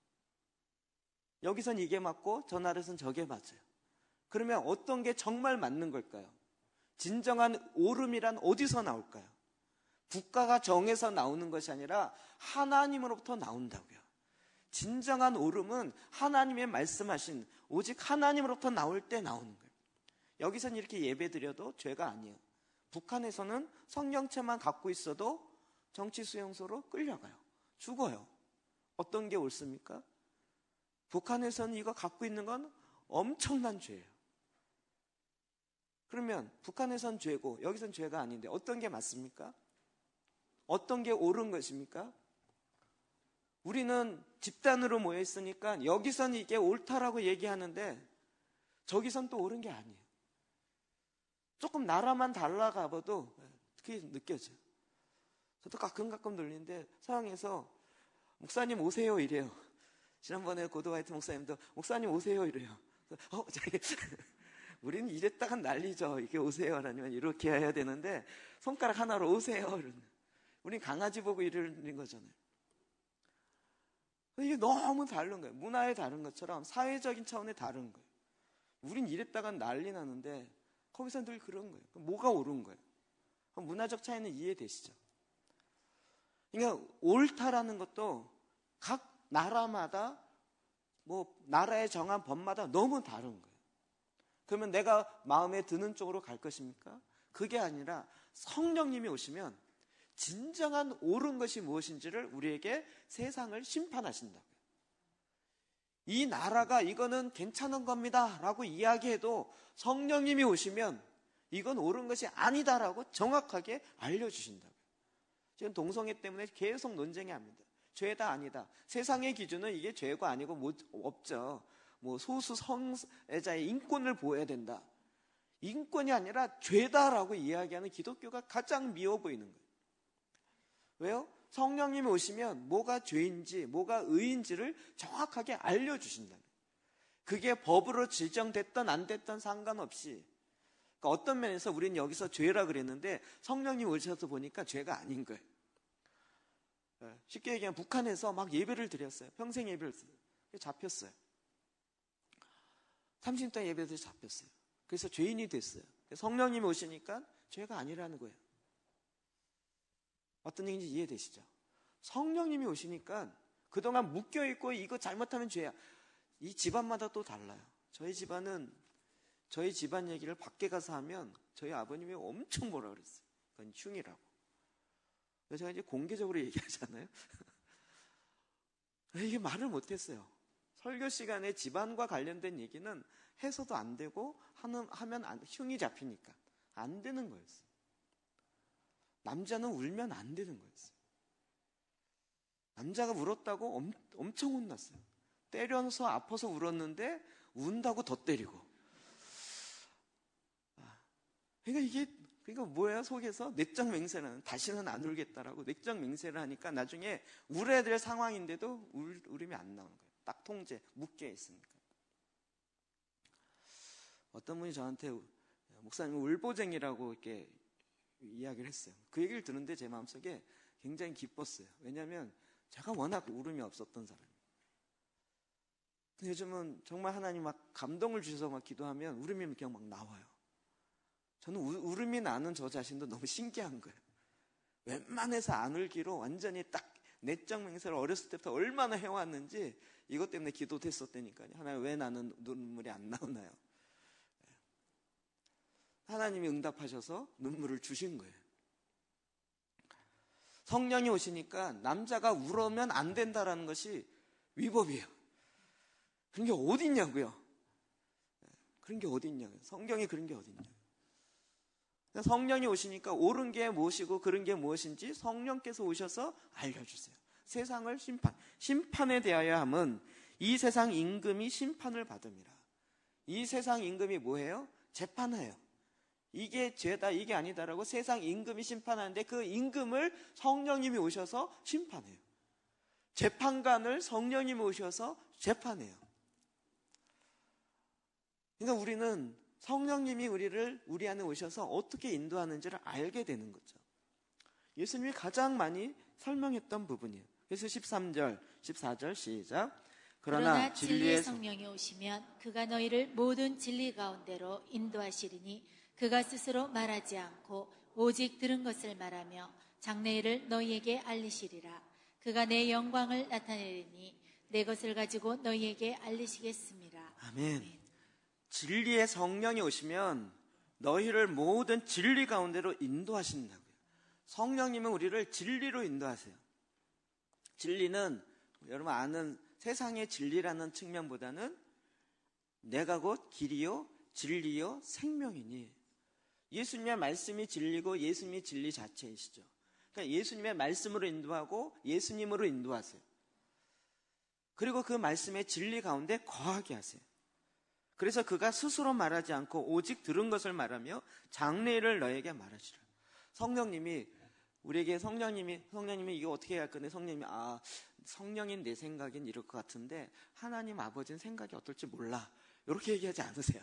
여기선 이게 맞고 저 나라에선 저게 맞아요. 그러면 어떤 게 정말 맞는 걸까요? 진정한 옳음이란 어디서 나올까요? 국가가 정해서 나오는 것이 아니라 하나님으로부터 나온다고요. 진정한 옳음은 하나님의 말씀하신 오직 하나님으로부터 나올 때 나오는 거예요. 여기서는 이렇게 예배드려도 죄가 아니에요. 북한에서는 성령체만 갖고 있어도 정치수용소로 끌려가요. 죽어요. 어떤 게 옳습니까? 북한에서는 이거 갖고 있는 건 엄청난 죄예요. 그러면 북한에선 죄고 여기선 죄가 아닌데 어떤 게 맞습니까? 어떤 게 옳은 것입니까? 우리는 집단으로 모여 있으니까 여기선 이게 옳다라고 얘기하는데 저기선 또 옳은 게 아니에요. 조금 나라만 달라가 봐도 그게 느껴져요. 저도 가끔 가끔 들리는데 서양에서 목사님 오세요 이래요. 지난번에 고도화이트 목사님도 목사님 오세요 이래요. 어, 저기 우리는 이랬다가 난리죠. 이게 오세요 아니면 이렇게 해야 되는데 손가락 하나로 오세요 이러는. 우린 강아지 보고 이러는 거잖아요. 이게 너무 다른 거예요. 문화에 다른 것처럼 사회적인 차원에 다른 거예요. 우린 이랬다가 난리 나는데 거기서 늘 그런 거예요. 뭐가 옳은 거예요? 문화적 차이는 이해되시죠? 그러니까 옳다라는 것도 각 나라마다 뭐 나라의 정한 법마다 너무 다른 거예요. 그러면 내가 마음에 드는 쪽으로 갈 것입니까? 그게 아니라 성령님이 오시면 진정한 옳은 것이 무엇인지를 우리에게 세상을 심판하신다고요. 이 나라가 이거는 괜찮은 겁니다 라고 이야기해도 성령님이 오시면 이건 옳은 것이 아니다라고 정확하게 알려주신다고요. 지금 동성애 때문에 계속 논쟁이 합니다. 죄다 아니다. 세상의 기준은 이게 죄가 아니고 뭐 없죠. 뭐 소수 성애자의 인권을 보호해야 된다. 인권이 아니라 죄다라고 이야기하는 기독교가 가장 미워 보이는 거예요. 왜요? 성령님이 오시면 뭐가 죄인지 뭐가 의인지를 정확하게 알려주신다. 그게 법으로 지정됐던 안 됐던 상관없이, 그러니까 어떤 면에서 우리는 여기서 죄라 그랬는데 성령님 오셔서 보니까 죄가 아닌 거예요. 쉽게 얘기하면 북한에서 막 예배를 드렸어요. 평생 예배를 드렸어요. 잡혔어요. 삼십 년 예배를 드려서 잡혔어요. 그래서 죄인이 됐어요. 성령님이 오시니까 죄가 아니라는 거예요. 어떤 얘기인지 이해되시죠? 성령님이 오시니까 그동안 묶여있고 이거 잘못하면 죄야. 이 집안마다 또 달라요. 저희 집안은 저희 집안 얘기를 밖에 가서 하면 저희 아버님이 엄청 뭐라 그랬어요. 그건 흉이라고. 그래서 제가 이제 공개적으로 얘기하잖아요. 이게 말을 못했어요. 설교 시간에 집안과 관련된 얘기는 해서도 안 되고 하는, 하면 안, 흉이 잡히니까 안 되는 거였어요. 남자는 울면 안 되는 거였어요. 남자가 울었다고 엄, 엄청 혼났어요. 때려서 아파서 울었는데 운다고 더 때리고. 그러니까 이게 그러니까 뭐야, 속에서 내적 맹세라는, 다시는 안 울겠다라고 내적 맹세를 하니까 나중에 울어야 될 상황인데도 울, 울음이 안 나오는 거예요. 딱 통제, 묶여 있으니까. 어떤 분이 저한테 목사님 울보쟁이라고 이렇게 이야기를 했어요. 그 얘기를 듣는데 제 마음속에 굉장히 기뻤어요. 왜냐하면 제가 워낙 울음이 없었던 사람이에요. 근데 요즘은 정말 하나님 막 감동을 주셔서 막 기도하면 울음이 그냥 막 나와요. 저는 우, 울음이 나는 저 자신도 너무 신기한 거예요. 웬만해서 안 울기로 완전히 딱 내적 맹세를 어렸을 때부터 얼마나 해왔는지 이것 때문에 기도도 했었다니까요. 하나님 왜 나는 눈물이 안 나오나요? 하나님이 응답하셔서 눈물을 주신 거예요. 성령이 오시니까 남자가 울으면 안 된다라는 것이 위법이에요. 그런 게 어디 있냐고요. 그런 게 어디 있냐고요. 성경에 그런 게 어디 있냐고요. 성령이 오시니까 옳은 게 무엇이고 그른 게 무엇인지 성령께서 오셔서 알려주세요. 세상을 심판, 심판에 대하여 함은 이 세상 임금이 심판을 받음이라. 이 세상 임금이 뭐예요? 재판해요. 이게 죄다, 이게 아니다라고 세상 임금이 심판하는데 그 임금을 성령님이 오셔서 심판해요. 재판관을 성령님이 오셔서 재판해요. 그러니까 우리는 성령님이 우리를 우리 안에 오셔서 어떻게 인도하는지를 알게 되는 거죠. 예수님이 가장 많이 설명했던 부분이에요. 그래서 십삼 절, 십사 절 시작. 그러나, 그러나 진리의 진리의 성령이 오시면 그가 너희를 모든 진리 가운데로 인도하시리니 그가 스스로 말하지 않고 오직 들은 것을 말하며 장래일을 너희에게 알리시리라. 그가 내 영광을 나타내리니 내 것을 가지고 너희에게 알리시겠습니다. 아멘. 아멘. 진리의 성령이 오시면 너희를 모든 진리 가운데로 인도하신다고요. 성령님은 우리를 진리로 인도하세요. 진리는 여러분 아는 세상의 진리라는 측면보다는 내가 곧 길이요 진리요 생명이니, 예수님의 말씀이 진리고 예수님이 진리 자체이시죠. 그러니까 예수님의 말씀으로 인도하고 예수님으로 인도하세요. 그리고 그 말씀의 진리 가운데 거하게 하세요. 그래서 그가 스스로 말하지 않고 오직 들은 것을 말하며 장래일을 너에게 말하시라. 성령님이 우리에게 성령님이 성령님이 이거 어떻게 해야 할 건데, 성령님이 아 성령인 내 생각엔 이럴 것 같은데 하나님 아버지는 생각이 어떨지 몰라, 이렇게 얘기하지 않으세요.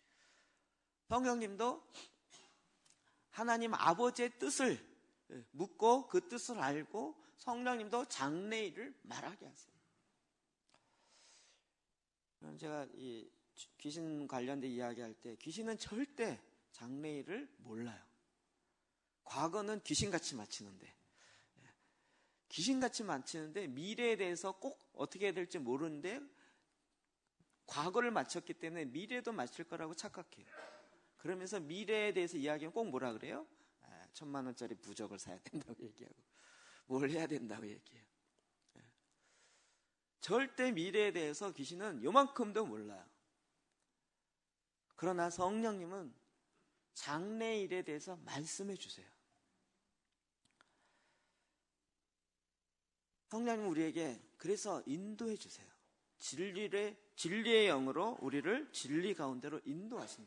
성령님도 하나님 아버지의 뜻을 묻고 그 뜻을 알고 성령님도 장래일을 말하게 하세요. 제가 이 귀신 관련된 이야기할 때 귀신은 절대 장래일을 몰라요. 과거는 귀신같이 맞히는데 귀신같이 맞히는데 미래에 대해서 꼭 어떻게 해야 될지 모르는데 과거를 맞췄기 때문에 미래도 맞힐 거라고 착각해요. 그러면서 미래에 대해서 이야기하면 꼭 뭐라 그래요? 아, 천만 원짜리 부적을 사야 된다고 얘기하고 뭘 해야 된다고 얘기해요. 절대 미래에 대해서 귀신은 요만큼도 몰라요. 그러나 성령님은 장래일에 대해서 말씀해 주세요. 성령님은 우리에게 그래서 인도해 주세요. 진리의, 진리의 영으로 우리를 진리 가운데로 인도하신다.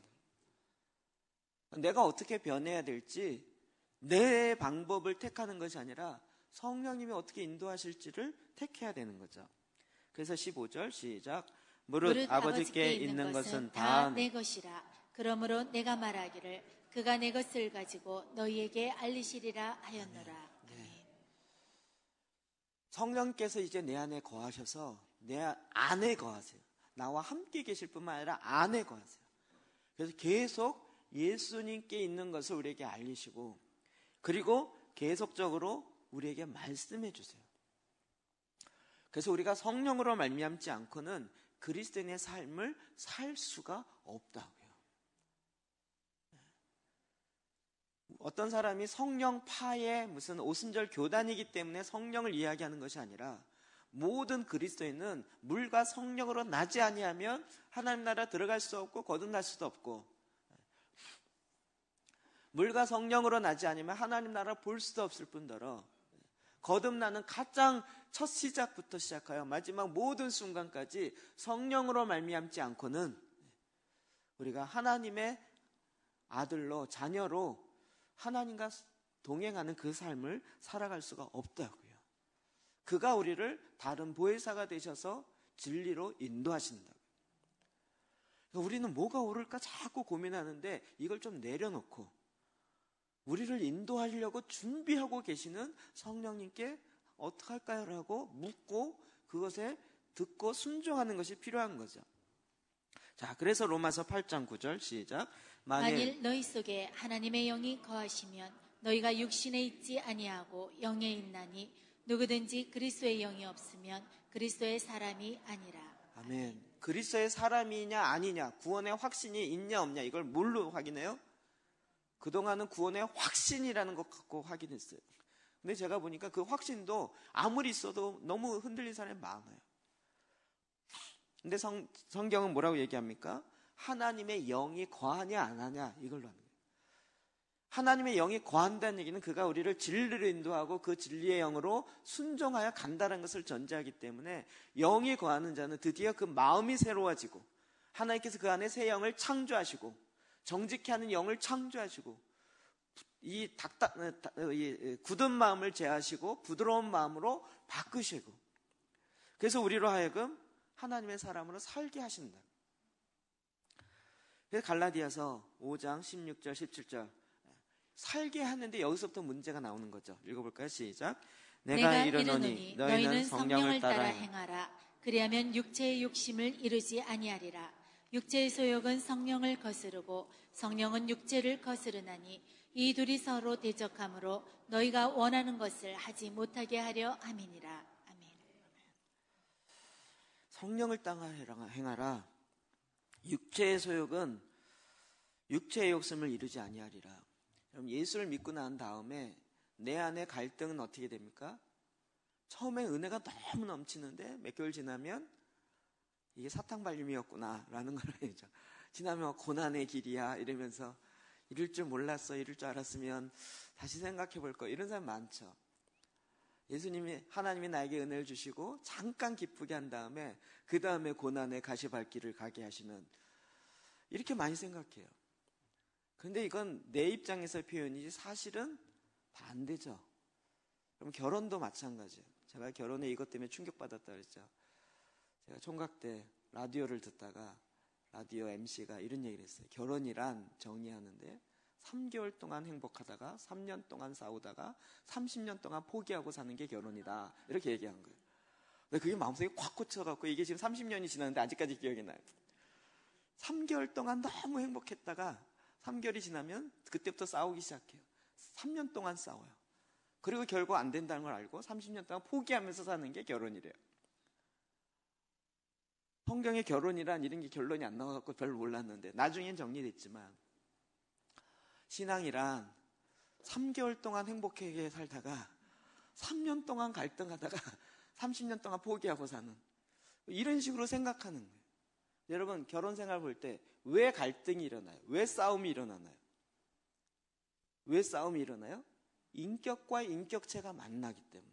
내가 어떻게 변해야 될지 내 방법을 택하는 것이 아니라 성령님이 어떻게 인도하실지를 택해야 되는 거죠. 그래서 십오 절 시작. 무릇, 무릇 아버지께, 아버지께 있는 것은 다 내 것이라. 그러므로 내가 말하기를 그가 내 것을 가지고 너희에게 알리시리라 하였노라. 네. 네. 성령께서 이제 내 안에 거하셔서 내 안에 거하세요. 나와 함께 계실 뿐만 아니라 안에 거하세요. 그래서 계속 예수님께 있는 것을 우리에게 알리시고 그리고 계속적으로 우리에게 말씀해 주세요. 그래서 우리가 성령으로 말미암지 않고는 그리스도인의 삶을 살 수가 없다고요. 어떤 사람이 성령파의 무슨 오순절 교단이기 때문에 성령을 이야기하는 것이 아니라 모든 그리스도인은 물과 성령으로 나지 아니하면 하나님 나라 들어갈 수 없고 거듭날 수도 없고, 물과 성령으로 나지 않으면 하나님 나라 볼 수도 없을 뿐더러 거듭나는 가장 첫 시작부터 시작하여 마지막 모든 순간까지 성령으로 말미암지 않고는 우리가 하나님의 아들로 자녀로 하나님과 동행하는 그 삶을 살아갈 수가 없다고요. 그가 우리를 다른 보혜사가 되셔서 진리로 인도하신다고요. 우리는 뭐가 옳을까 자꾸 고민하는데 이걸 좀 내려놓고 우리를 인도하려고 준비하고 계시는 성령님께 어떻게 할까요? 라고 묻고 그것에 듣고 순종하는 것이 필요한 거죠. 자, 그래서 로마서 팔 장 구 절 시작. 만일, 만일 너희 속에 하나님의 영이 거하시면 너희가 육신에 있지 아니하고 영에 있나니 누구든지 그리스도의 영이 없으면 그리스도의 사람이 아니라. 아멘. 그리스도의 사람이냐 아니냐, 구원의 확신이 있냐 없냐, 이걸 뭘로 확인해요? 그동안은 구원의 확신이라는 것 갖고 확인했어요. 근데 제가 보니까 그 확신도 아무리 있어도 너무 흔들린 사람이 많아요. 근데 성, 성경은 뭐라고 얘기합니까? 하나님의 영이 거하냐 안 하냐 이걸로 하는 거예요. 하나님의 영이 거한다는 얘기는 그가 우리를 진리로 인도하고 그 진리의 영으로 순종하여 간다는 것을 전제하기 때문에 영이 거하는 자는 드디어 그 마음이 새로워지고 하나님께서 그 안에 새 영을 창조하시고 정직케 하는 영을 창조하시고 이 닥다, 이 굳은 마음을 제하시고 부드러운 마음으로 바꾸시고 그래서 우리로 하여금 하나님의 사람으로 살게 하신다. 그래서 갈라디아서 오 장 십육 절 십칠 절 살게 하는데 여기서부터 문제가 나오는 거죠. 읽어볼까요? 시작. 내가, 내가 이르노니 너희는 성령을 따라 행하라. 그리하면 육체의 욕심을 이루지 아니하리라. 육체의 소욕은 성령을 거스르고 성령은 육체를 거스르나니 이 둘이 서로 대적하므로 너희가 원하는 것을 하지 못하게 하려 함이니라. 아멘. 성령을 따라 행하라. 육체의 소욕은 육체의 욕심을 이루지 아니하리라. 그럼 예수를 믿고 난 다음에 내 안에 갈등은 어떻게 됩니까? 처음에 은혜가 너무 넘치는데 몇 개월 지나면 이게 사탕 발림이었구나 라는 걸 알죠. 지나면 고난의 길이야 이러면서 이럴 줄 몰랐어, 이럴 줄 알았으면 다시 생각해 볼 거, 이런 사람 많죠. 예수님이, 하나님이 나에게 은혜를 주시고 잠깐 기쁘게 한 다음에 그 다음에 고난의 가시밭길을 가게 하시면 이렇게 많이 생각해요. 그런데 이건 내 입장에서 표현이지 사실은 반대죠. 그럼 결혼도 마찬가지예요. 제가 결혼에 이것 때문에 충격받았다 그랬죠. 제가 총각 때 라디오를 듣다가 라디오 엠씨가 이런 얘기를 했어요. 결혼이란 정의하는데 삼 개월 동안 행복하다가 삼 년 동안 싸우다가 삼십 년 동안 포기하고 사는 게 결혼이다, 이렇게 얘기한 거예요. 근데 그게 마음속에 콱 꽂혀갖고 이게 지금 삼십 년이 지났는데 아직까지 기억이 나요. 삼 개월 동안 너무 행복했다가 삼 개월이 지나면 그때부터 싸우기 시작해요. 삼 년 동안 싸워요. 그리고 결국 안 된다는 걸 알고 삼십 년 동안 포기하면서 사는 게 결혼이래요. 성경에 결혼이란 이런 게 결론이 안 나와서 별로 몰랐는데 나중엔 정리됐지만, 신앙이란 삼 개월 동안 행복하게 살다가 삼 년 동안 갈등하다가 삼십 년 동안 포기하고 사는, 이런 식으로 생각하는 거예요. 여러분, 결혼 생활 볼 때 왜 갈등이 일어나요? 왜 싸움이 일어나나요? 왜 싸움이 일어나요? 인격과 인격체가 만나기 때문에.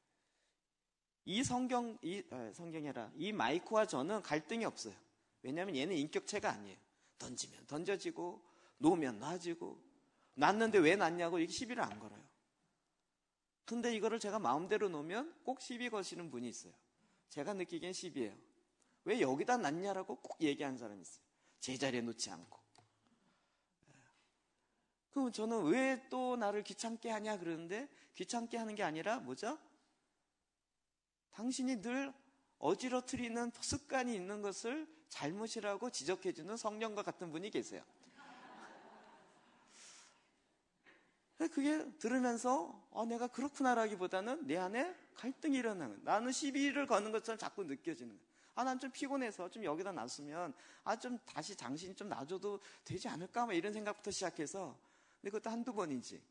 이 성경, 이 아, 성경이라 이 마이크와 저는 갈등이 없어요. 왜냐하면 얘는 인격체가 아니에요. 던지면 던져지고 놓으면 놔지고, 놨는데 왜 놨냐고 이게 시비를 안 걸어요. 근데 이거를 제가 마음대로 놓으면 꼭 시비 거시는 분이 있어요. 제가 느끼기엔 시비예요. 왜 여기다 놨냐라고 꼭 얘기하는 사람이 있어요. 제자리에 놓지 않고. 그럼 저는 왜 또 나를 귀찮게 하냐 그러는데, 귀찮게 하는 게 아니라 뭐죠? 당신이 늘 어지러뜨리는 습관이 있는 것을 잘못이라고 지적해주는 성령과 같은 분이 계세요. 그게 들으면서 어, 내가 그렇구나라기보다는 내 안에 갈등이 일어나는, 나는 시비를 거는 것처럼 자꾸 느껴지는 거예요. 아, 난 좀 피곤해서 좀 여기다 놨으면 아, 좀 다시 당신이 좀 놔줘도 되지 않을까, 뭐 이런 생각부터 시작해서. 근데 그것도 한두 번이지.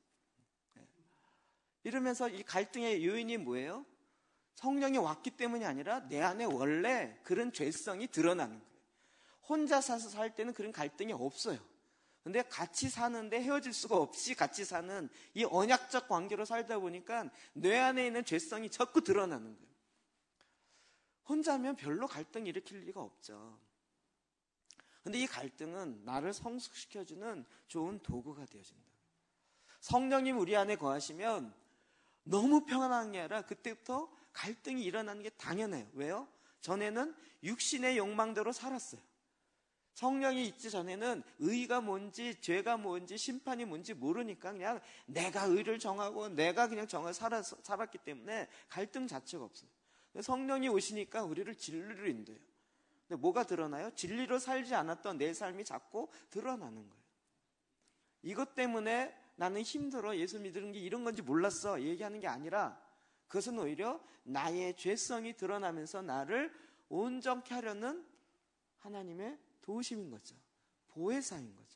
이러면서 이 갈등의 요인이 뭐예요? 성령이 왔기 때문이 아니라 내 안에 원래 그런 죄성이 드러나는 거예요. 혼자 사서 살 때는 그런 갈등이 없어요. 근데 같이 사는데 헤어질 수가 없이 같이 사는 이 언약적 관계로 살다 보니까 뇌 안에 있는 죄성이 자꾸 드러나는 거예요. 혼자면 별로 갈등 일으킬 리가 없죠. 근데 이 갈등은 나를 성숙시켜주는 좋은 도구가 되어진다. 성령님 우리 안에 거하시면 너무 평안한 게 아니라 그때부터 갈등이 일어나는 게 당연해요. 왜요? 전에는 육신의 욕망대로 살았어요. 성령이 있기 전에는 의가 뭔지 죄가 뭔지 심판이 뭔지 모르니까 그냥 내가 의를 정하고 내가 그냥 정해 살았, 살았기 때문에 갈등 자체가 없어요. 성령이 오시니까 우리를 진리로 인도해요. 근데 뭐가 드러나요? 진리로 살지 않았던 내 삶이 자꾸 드러나는 거예요. 이것 때문에 나는 힘들어, 예수 믿는 게 이런 건지 몰랐어 얘기하는 게 아니라, 그것은 오히려 나의 죄성이 드러나면서 나를 온전케 하려는 하나님의 도우심인 거죠. 보혜사인 거죠.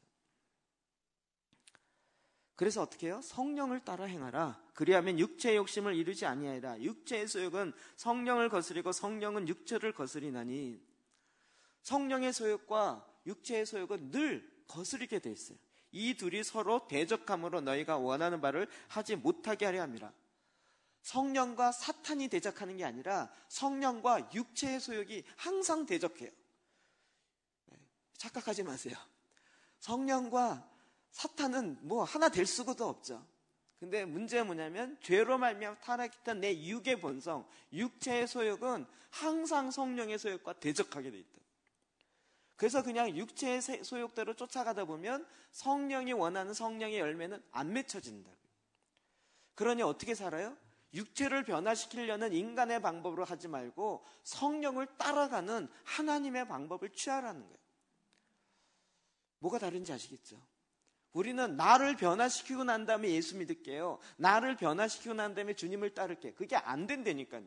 그래서 어떻게 해요? 성령을 따라 행하라. 그리하면 육체의 욕심을 이루지 아니하리라. 육체의 소욕은 성령을 거스리고 성령은 육체를 거스리나니. 성령의 소욕과 육체의 소욕은 늘 거스르게 돼 있어요. 이 둘이 서로 대적함으로 너희가 원하는 바를 하지 못하게 하려 함이라. 성령과 사탄이 대적하는 게 아니라 성령과 육체의 소욕이 항상 대적해요. 착각하지 마세요. 성령과 사탄은 뭐 하나 될 수도 없죠. 근데 문제가 뭐냐면 죄로 말미암아 타락했던 내 육의 본성, 육체의 소욕은 항상 성령의 소욕과 대적하게 돼 있다. 그래서 그냥 육체의 소욕대로 쫓아가다 보면 성령이 원하는 성령의 열매는 안 맺혀진다고요. 그러니 어떻게 살아요? 육체를 변화시키려는 인간의 방법으로 하지 말고 성령을 따라가는 하나님의 방법을 취하라는 거예요. 뭐가 다른지 아시겠죠? 우리는 나를 변화시키고 난 다음에 예수 믿을게요. 나를 변화시키고 난 다음에 주님을 따를게요. 그게 안 된다니까요.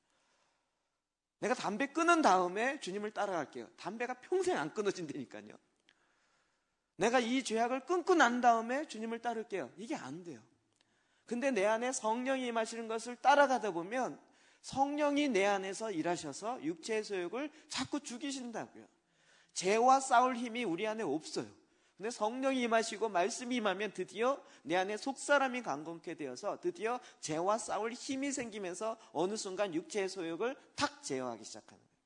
내가 담배 끊은 다음에 주님을 따라갈게요. 담배가 평생 안 끊어진다니까요. 내가 이 죄악을 끊고 난 다음에 주님을 따를게요. 이게 안 돼요. 근데 내 안에 성령이 임하시는 것을 따라가다 보면 성령이 내 안에서 일하셔서 육체의 소욕을 자꾸 죽이신다고요. 죄와 싸울 힘이 우리 안에 없어요. 근데 성령이 임하시고 말씀이 임하면 드디어 내 안에 속사람이 강건케 되어서 드디어 죄와 싸울 힘이 생기면서 어느 순간 육체의 소욕을 탁 제어하기 시작하는 거예요.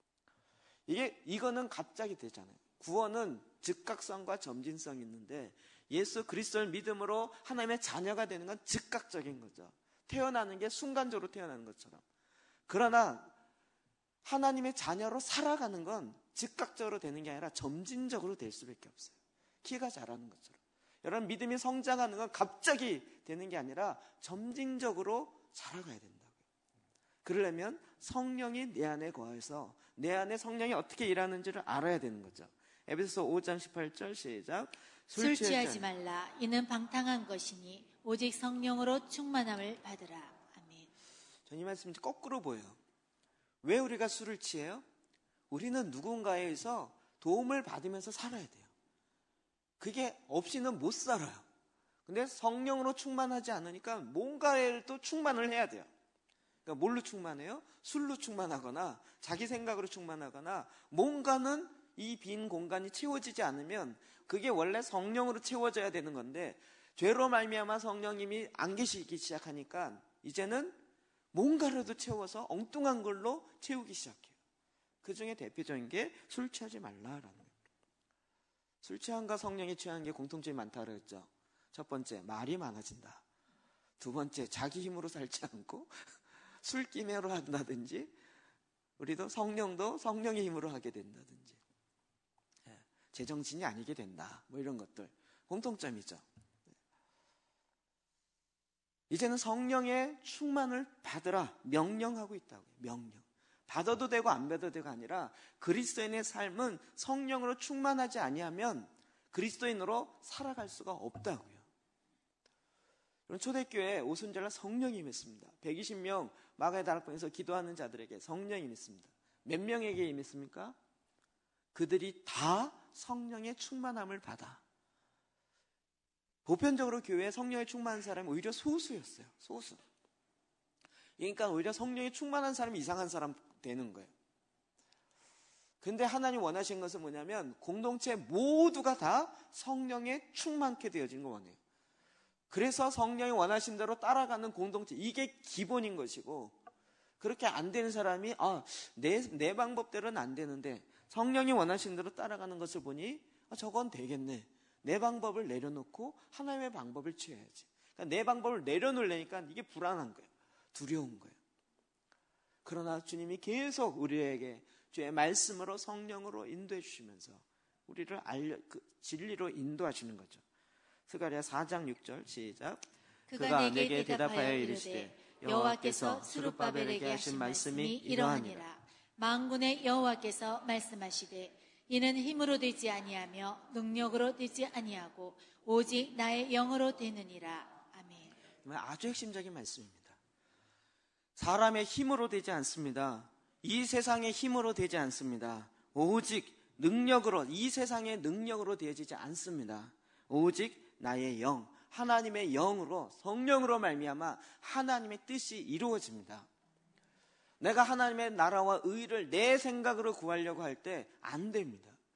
이게, 이거는 갑자기 되잖아요. 구원은 즉각성과 점진성이 있는데 예수 그리스도를 믿음으로 하나님의 자녀가 되는 건 즉각적인 거죠. 태어나는 게 순간적으로 태어나는 것처럼. 그러나 하나님의 자녀로 살아가는 건 즉각적으로 되는 게 아니라 점진적으로 될 수밖에 없어요. 키가 자라는 것처럼. 여러분, 믿음이 성장하는 건 갑자기 되는 게 아니라 점진적으로 자라가야 된다고요. 그러려면 성령이 내 안에 거해서 내 안에 성령이 어떻게 일하는지를 알아야 되는 거죠. 에베소서 오 장 십팔 절 시작. 술 취하지 말라. 이는 방탕한 것이니 오직 성령으로 충만함을 받으라. 아멘. 전 이 말씀이 거꾸로 보여요. 왜 우리가 술을 취해요? 우리는 누군가에서 도움을 받으면서 살아야 돼요. 그게 없이는 못 살아요. 근데 성령으로 충만하지 않으니까 뭔가에 또 충만을 해야 돼요. 그러니까 뭘로 충만해요? 술로 충만하거나 자기 생각으로 충만하거나 뭔가는 이 빈 공간이 채워지지 않으면 그게 원래 성령으로 채워져야 되는 건데 죄로 말미암아 성령님이 안 계시기 시작하니까 이제는 뭔가라도 채워서 엉뚱한 걸로 채우기 시작해요. 그 중에 대표적인 게 술 취하지 말라라는 거예요. 술 취함과 성령이 취하는 게 공통점이 많다고 그랬죠. 첫 번째, 말이 많아진다. 두 번째, 자기 힘으로 살지 않고 술기매로 한다든지 우리도 성령도 성령의 힘으로 하게 된다든지 제정신이 아니게 된다. 뭐 이런 것들 공통점이죠. 이제는 성령의 충만을 받으라 명령하고 있다고요. 명령. 받아도 되고 안 받아도 되고 아니라 그리스도인의 삶은 성령으로 충만하지 아니하면 그리스도인으로 살아갈 수가 없다고요. 초대교회 오순절날 성령이 임했습니다. 백이십 명 마가의 다락방에서 기도하는 자들에게 성령이 임했습니다. 몇 명에게 임했습니까? 그들이 다 성령의 충만함을 받아. 보편적으로 교회에 성령에 충만한 사람은 오히려 소수였어요. 소수. 그러니까 오히려 성령에 충만한 사람이 이상한 사람 되는 거예요. 근데 하나님 원하신 것은 뭐냐면 공동체 모두가 다 성령에 충만케 되어지는 거 원해요. 그래서 성령이 원하신 대로 따라가는 공동체, 이게 기본인 것이고, 그렇게 안 되는 사람이 아, 내, 내 방법대로는 안 되는데 성령이 원하신 대로 따라가는 것을 보니 아, 저건 되겠네. 내 방법을 내려놓고 하나님의 방법을 취해야지. 그러니까 내 방법을 내려놓으려니까 이게 불안한 거예요. 두려운 거예요. 그러나 주님이 계속 우리에게 주의 말씀으로 성령으로 인도해 주시면서 우리를 알려, 그 진리로 인도하시는 거죠. 스가랴 사 장 육 절 시작. 그가, 그가 내게 대답하여 이르되 여호와께서 스룹바벨에게 하신 말씀이 이러하니라. 만군의 여호와께서 말씀하시되 이는 힘으로 되지 아니하며 능력으로 되지 아니하고 오직 나의 영으로 되느니라. 아멘. 아주 핵심적인 말씀입니다. 사람의 힘으로 되지 않습니다. 이 세상의 힘으로 되지 않습니다. 오직 능력으로, 이 세상의 능력으로 되어지지 않습니다. 오직 나의 영, 하나님의 영으로, 성령으로 말미암아 하나님의 뜻이 이루어집니다. 내가 하나님의 나라와 의를 내 생각으로 구하려고 할 때 안 됩니다.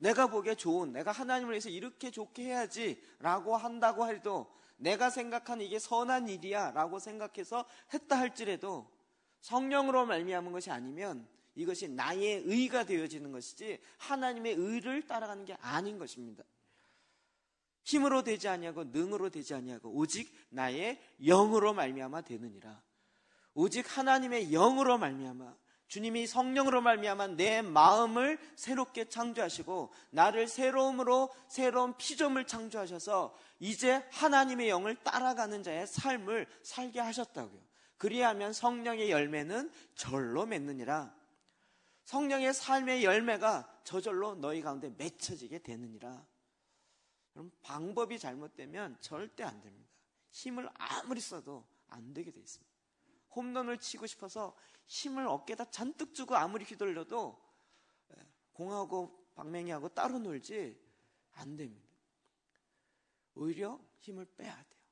내가 보기에 좋은, 내가 하나님을 위해서 이렇게 좋게 해야지 라고 한다고 해도, 내가 생각하는 이게 선한 일이야 라고 생각해서 했다 할지라도 성령으로 말미암은 것이 아니면 이것이 나의 의가 되어지는 것이지 하나님의 의를 따라가는 게 아닌 것입니다. 힘으로 되지 아니하고 능으로 되지 아니하고 오직 나의 영으로 말미암아 되느니라. 오직 하나님의 영으로 말미암아, 주님이 성령으로 말미암아 내 마음을 새롭게 창조하시고 나를 새로움으로 새로운 피조물 창조하셔서 이제 하나님의 영을 따라가는 자의 삶을 살게 하셨다고요. 그리하면 성령의 열매는 절로 맺느니라. 성령의 삶의 열매가 저절로 너희 가운데 맺혀지게 되느니라. 그럼 방법이 잘못되면 절대 안 됩니다. 힘을 아무리 써도 안 되게 돼 있습니다. 홈런을 치고 싶어서 힘을 어깨에다 잔뜩 주고 아무리 휘둘려도 공하고 방맹이하고 따로 놀지 안 됩니다. 오히려 힘을 빼야 돼요.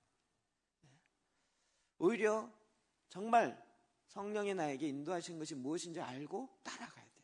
오히려 정말 성령이 나에게 인도하신 것이 무엇인지 알고 따라가야 돼요.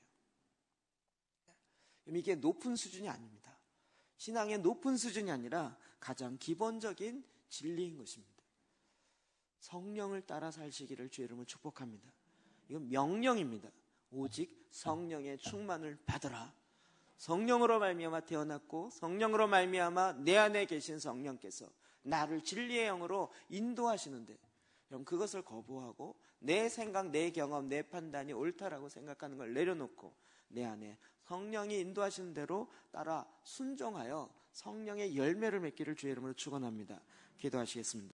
이게 높은 수준이 아닙니다. 신앙의 높은 수준이 아니라 가장 기본적인 진리인 것입니다. 성령을 따라 사시기를 주의 이름으로 축복합니다. 이건 명령입니다. 오직 성령의 충만을 받으라. 성령으로 말미암아 태어났고 성령으로 말미암아 내 안에 계신 성령께서 나를 진리의 영으로 인도하시는데, 그럼 그것을 거부하고 내 생각, 내 경험, 내 판단이 옳다라고 생각하는 걸 내려놓고 내 안에 성령이 인도하시는 대로 따라 순종하여 성령의 열매를 맺기를 주의 이름으로 축원합니다. 기도하시겠습니다.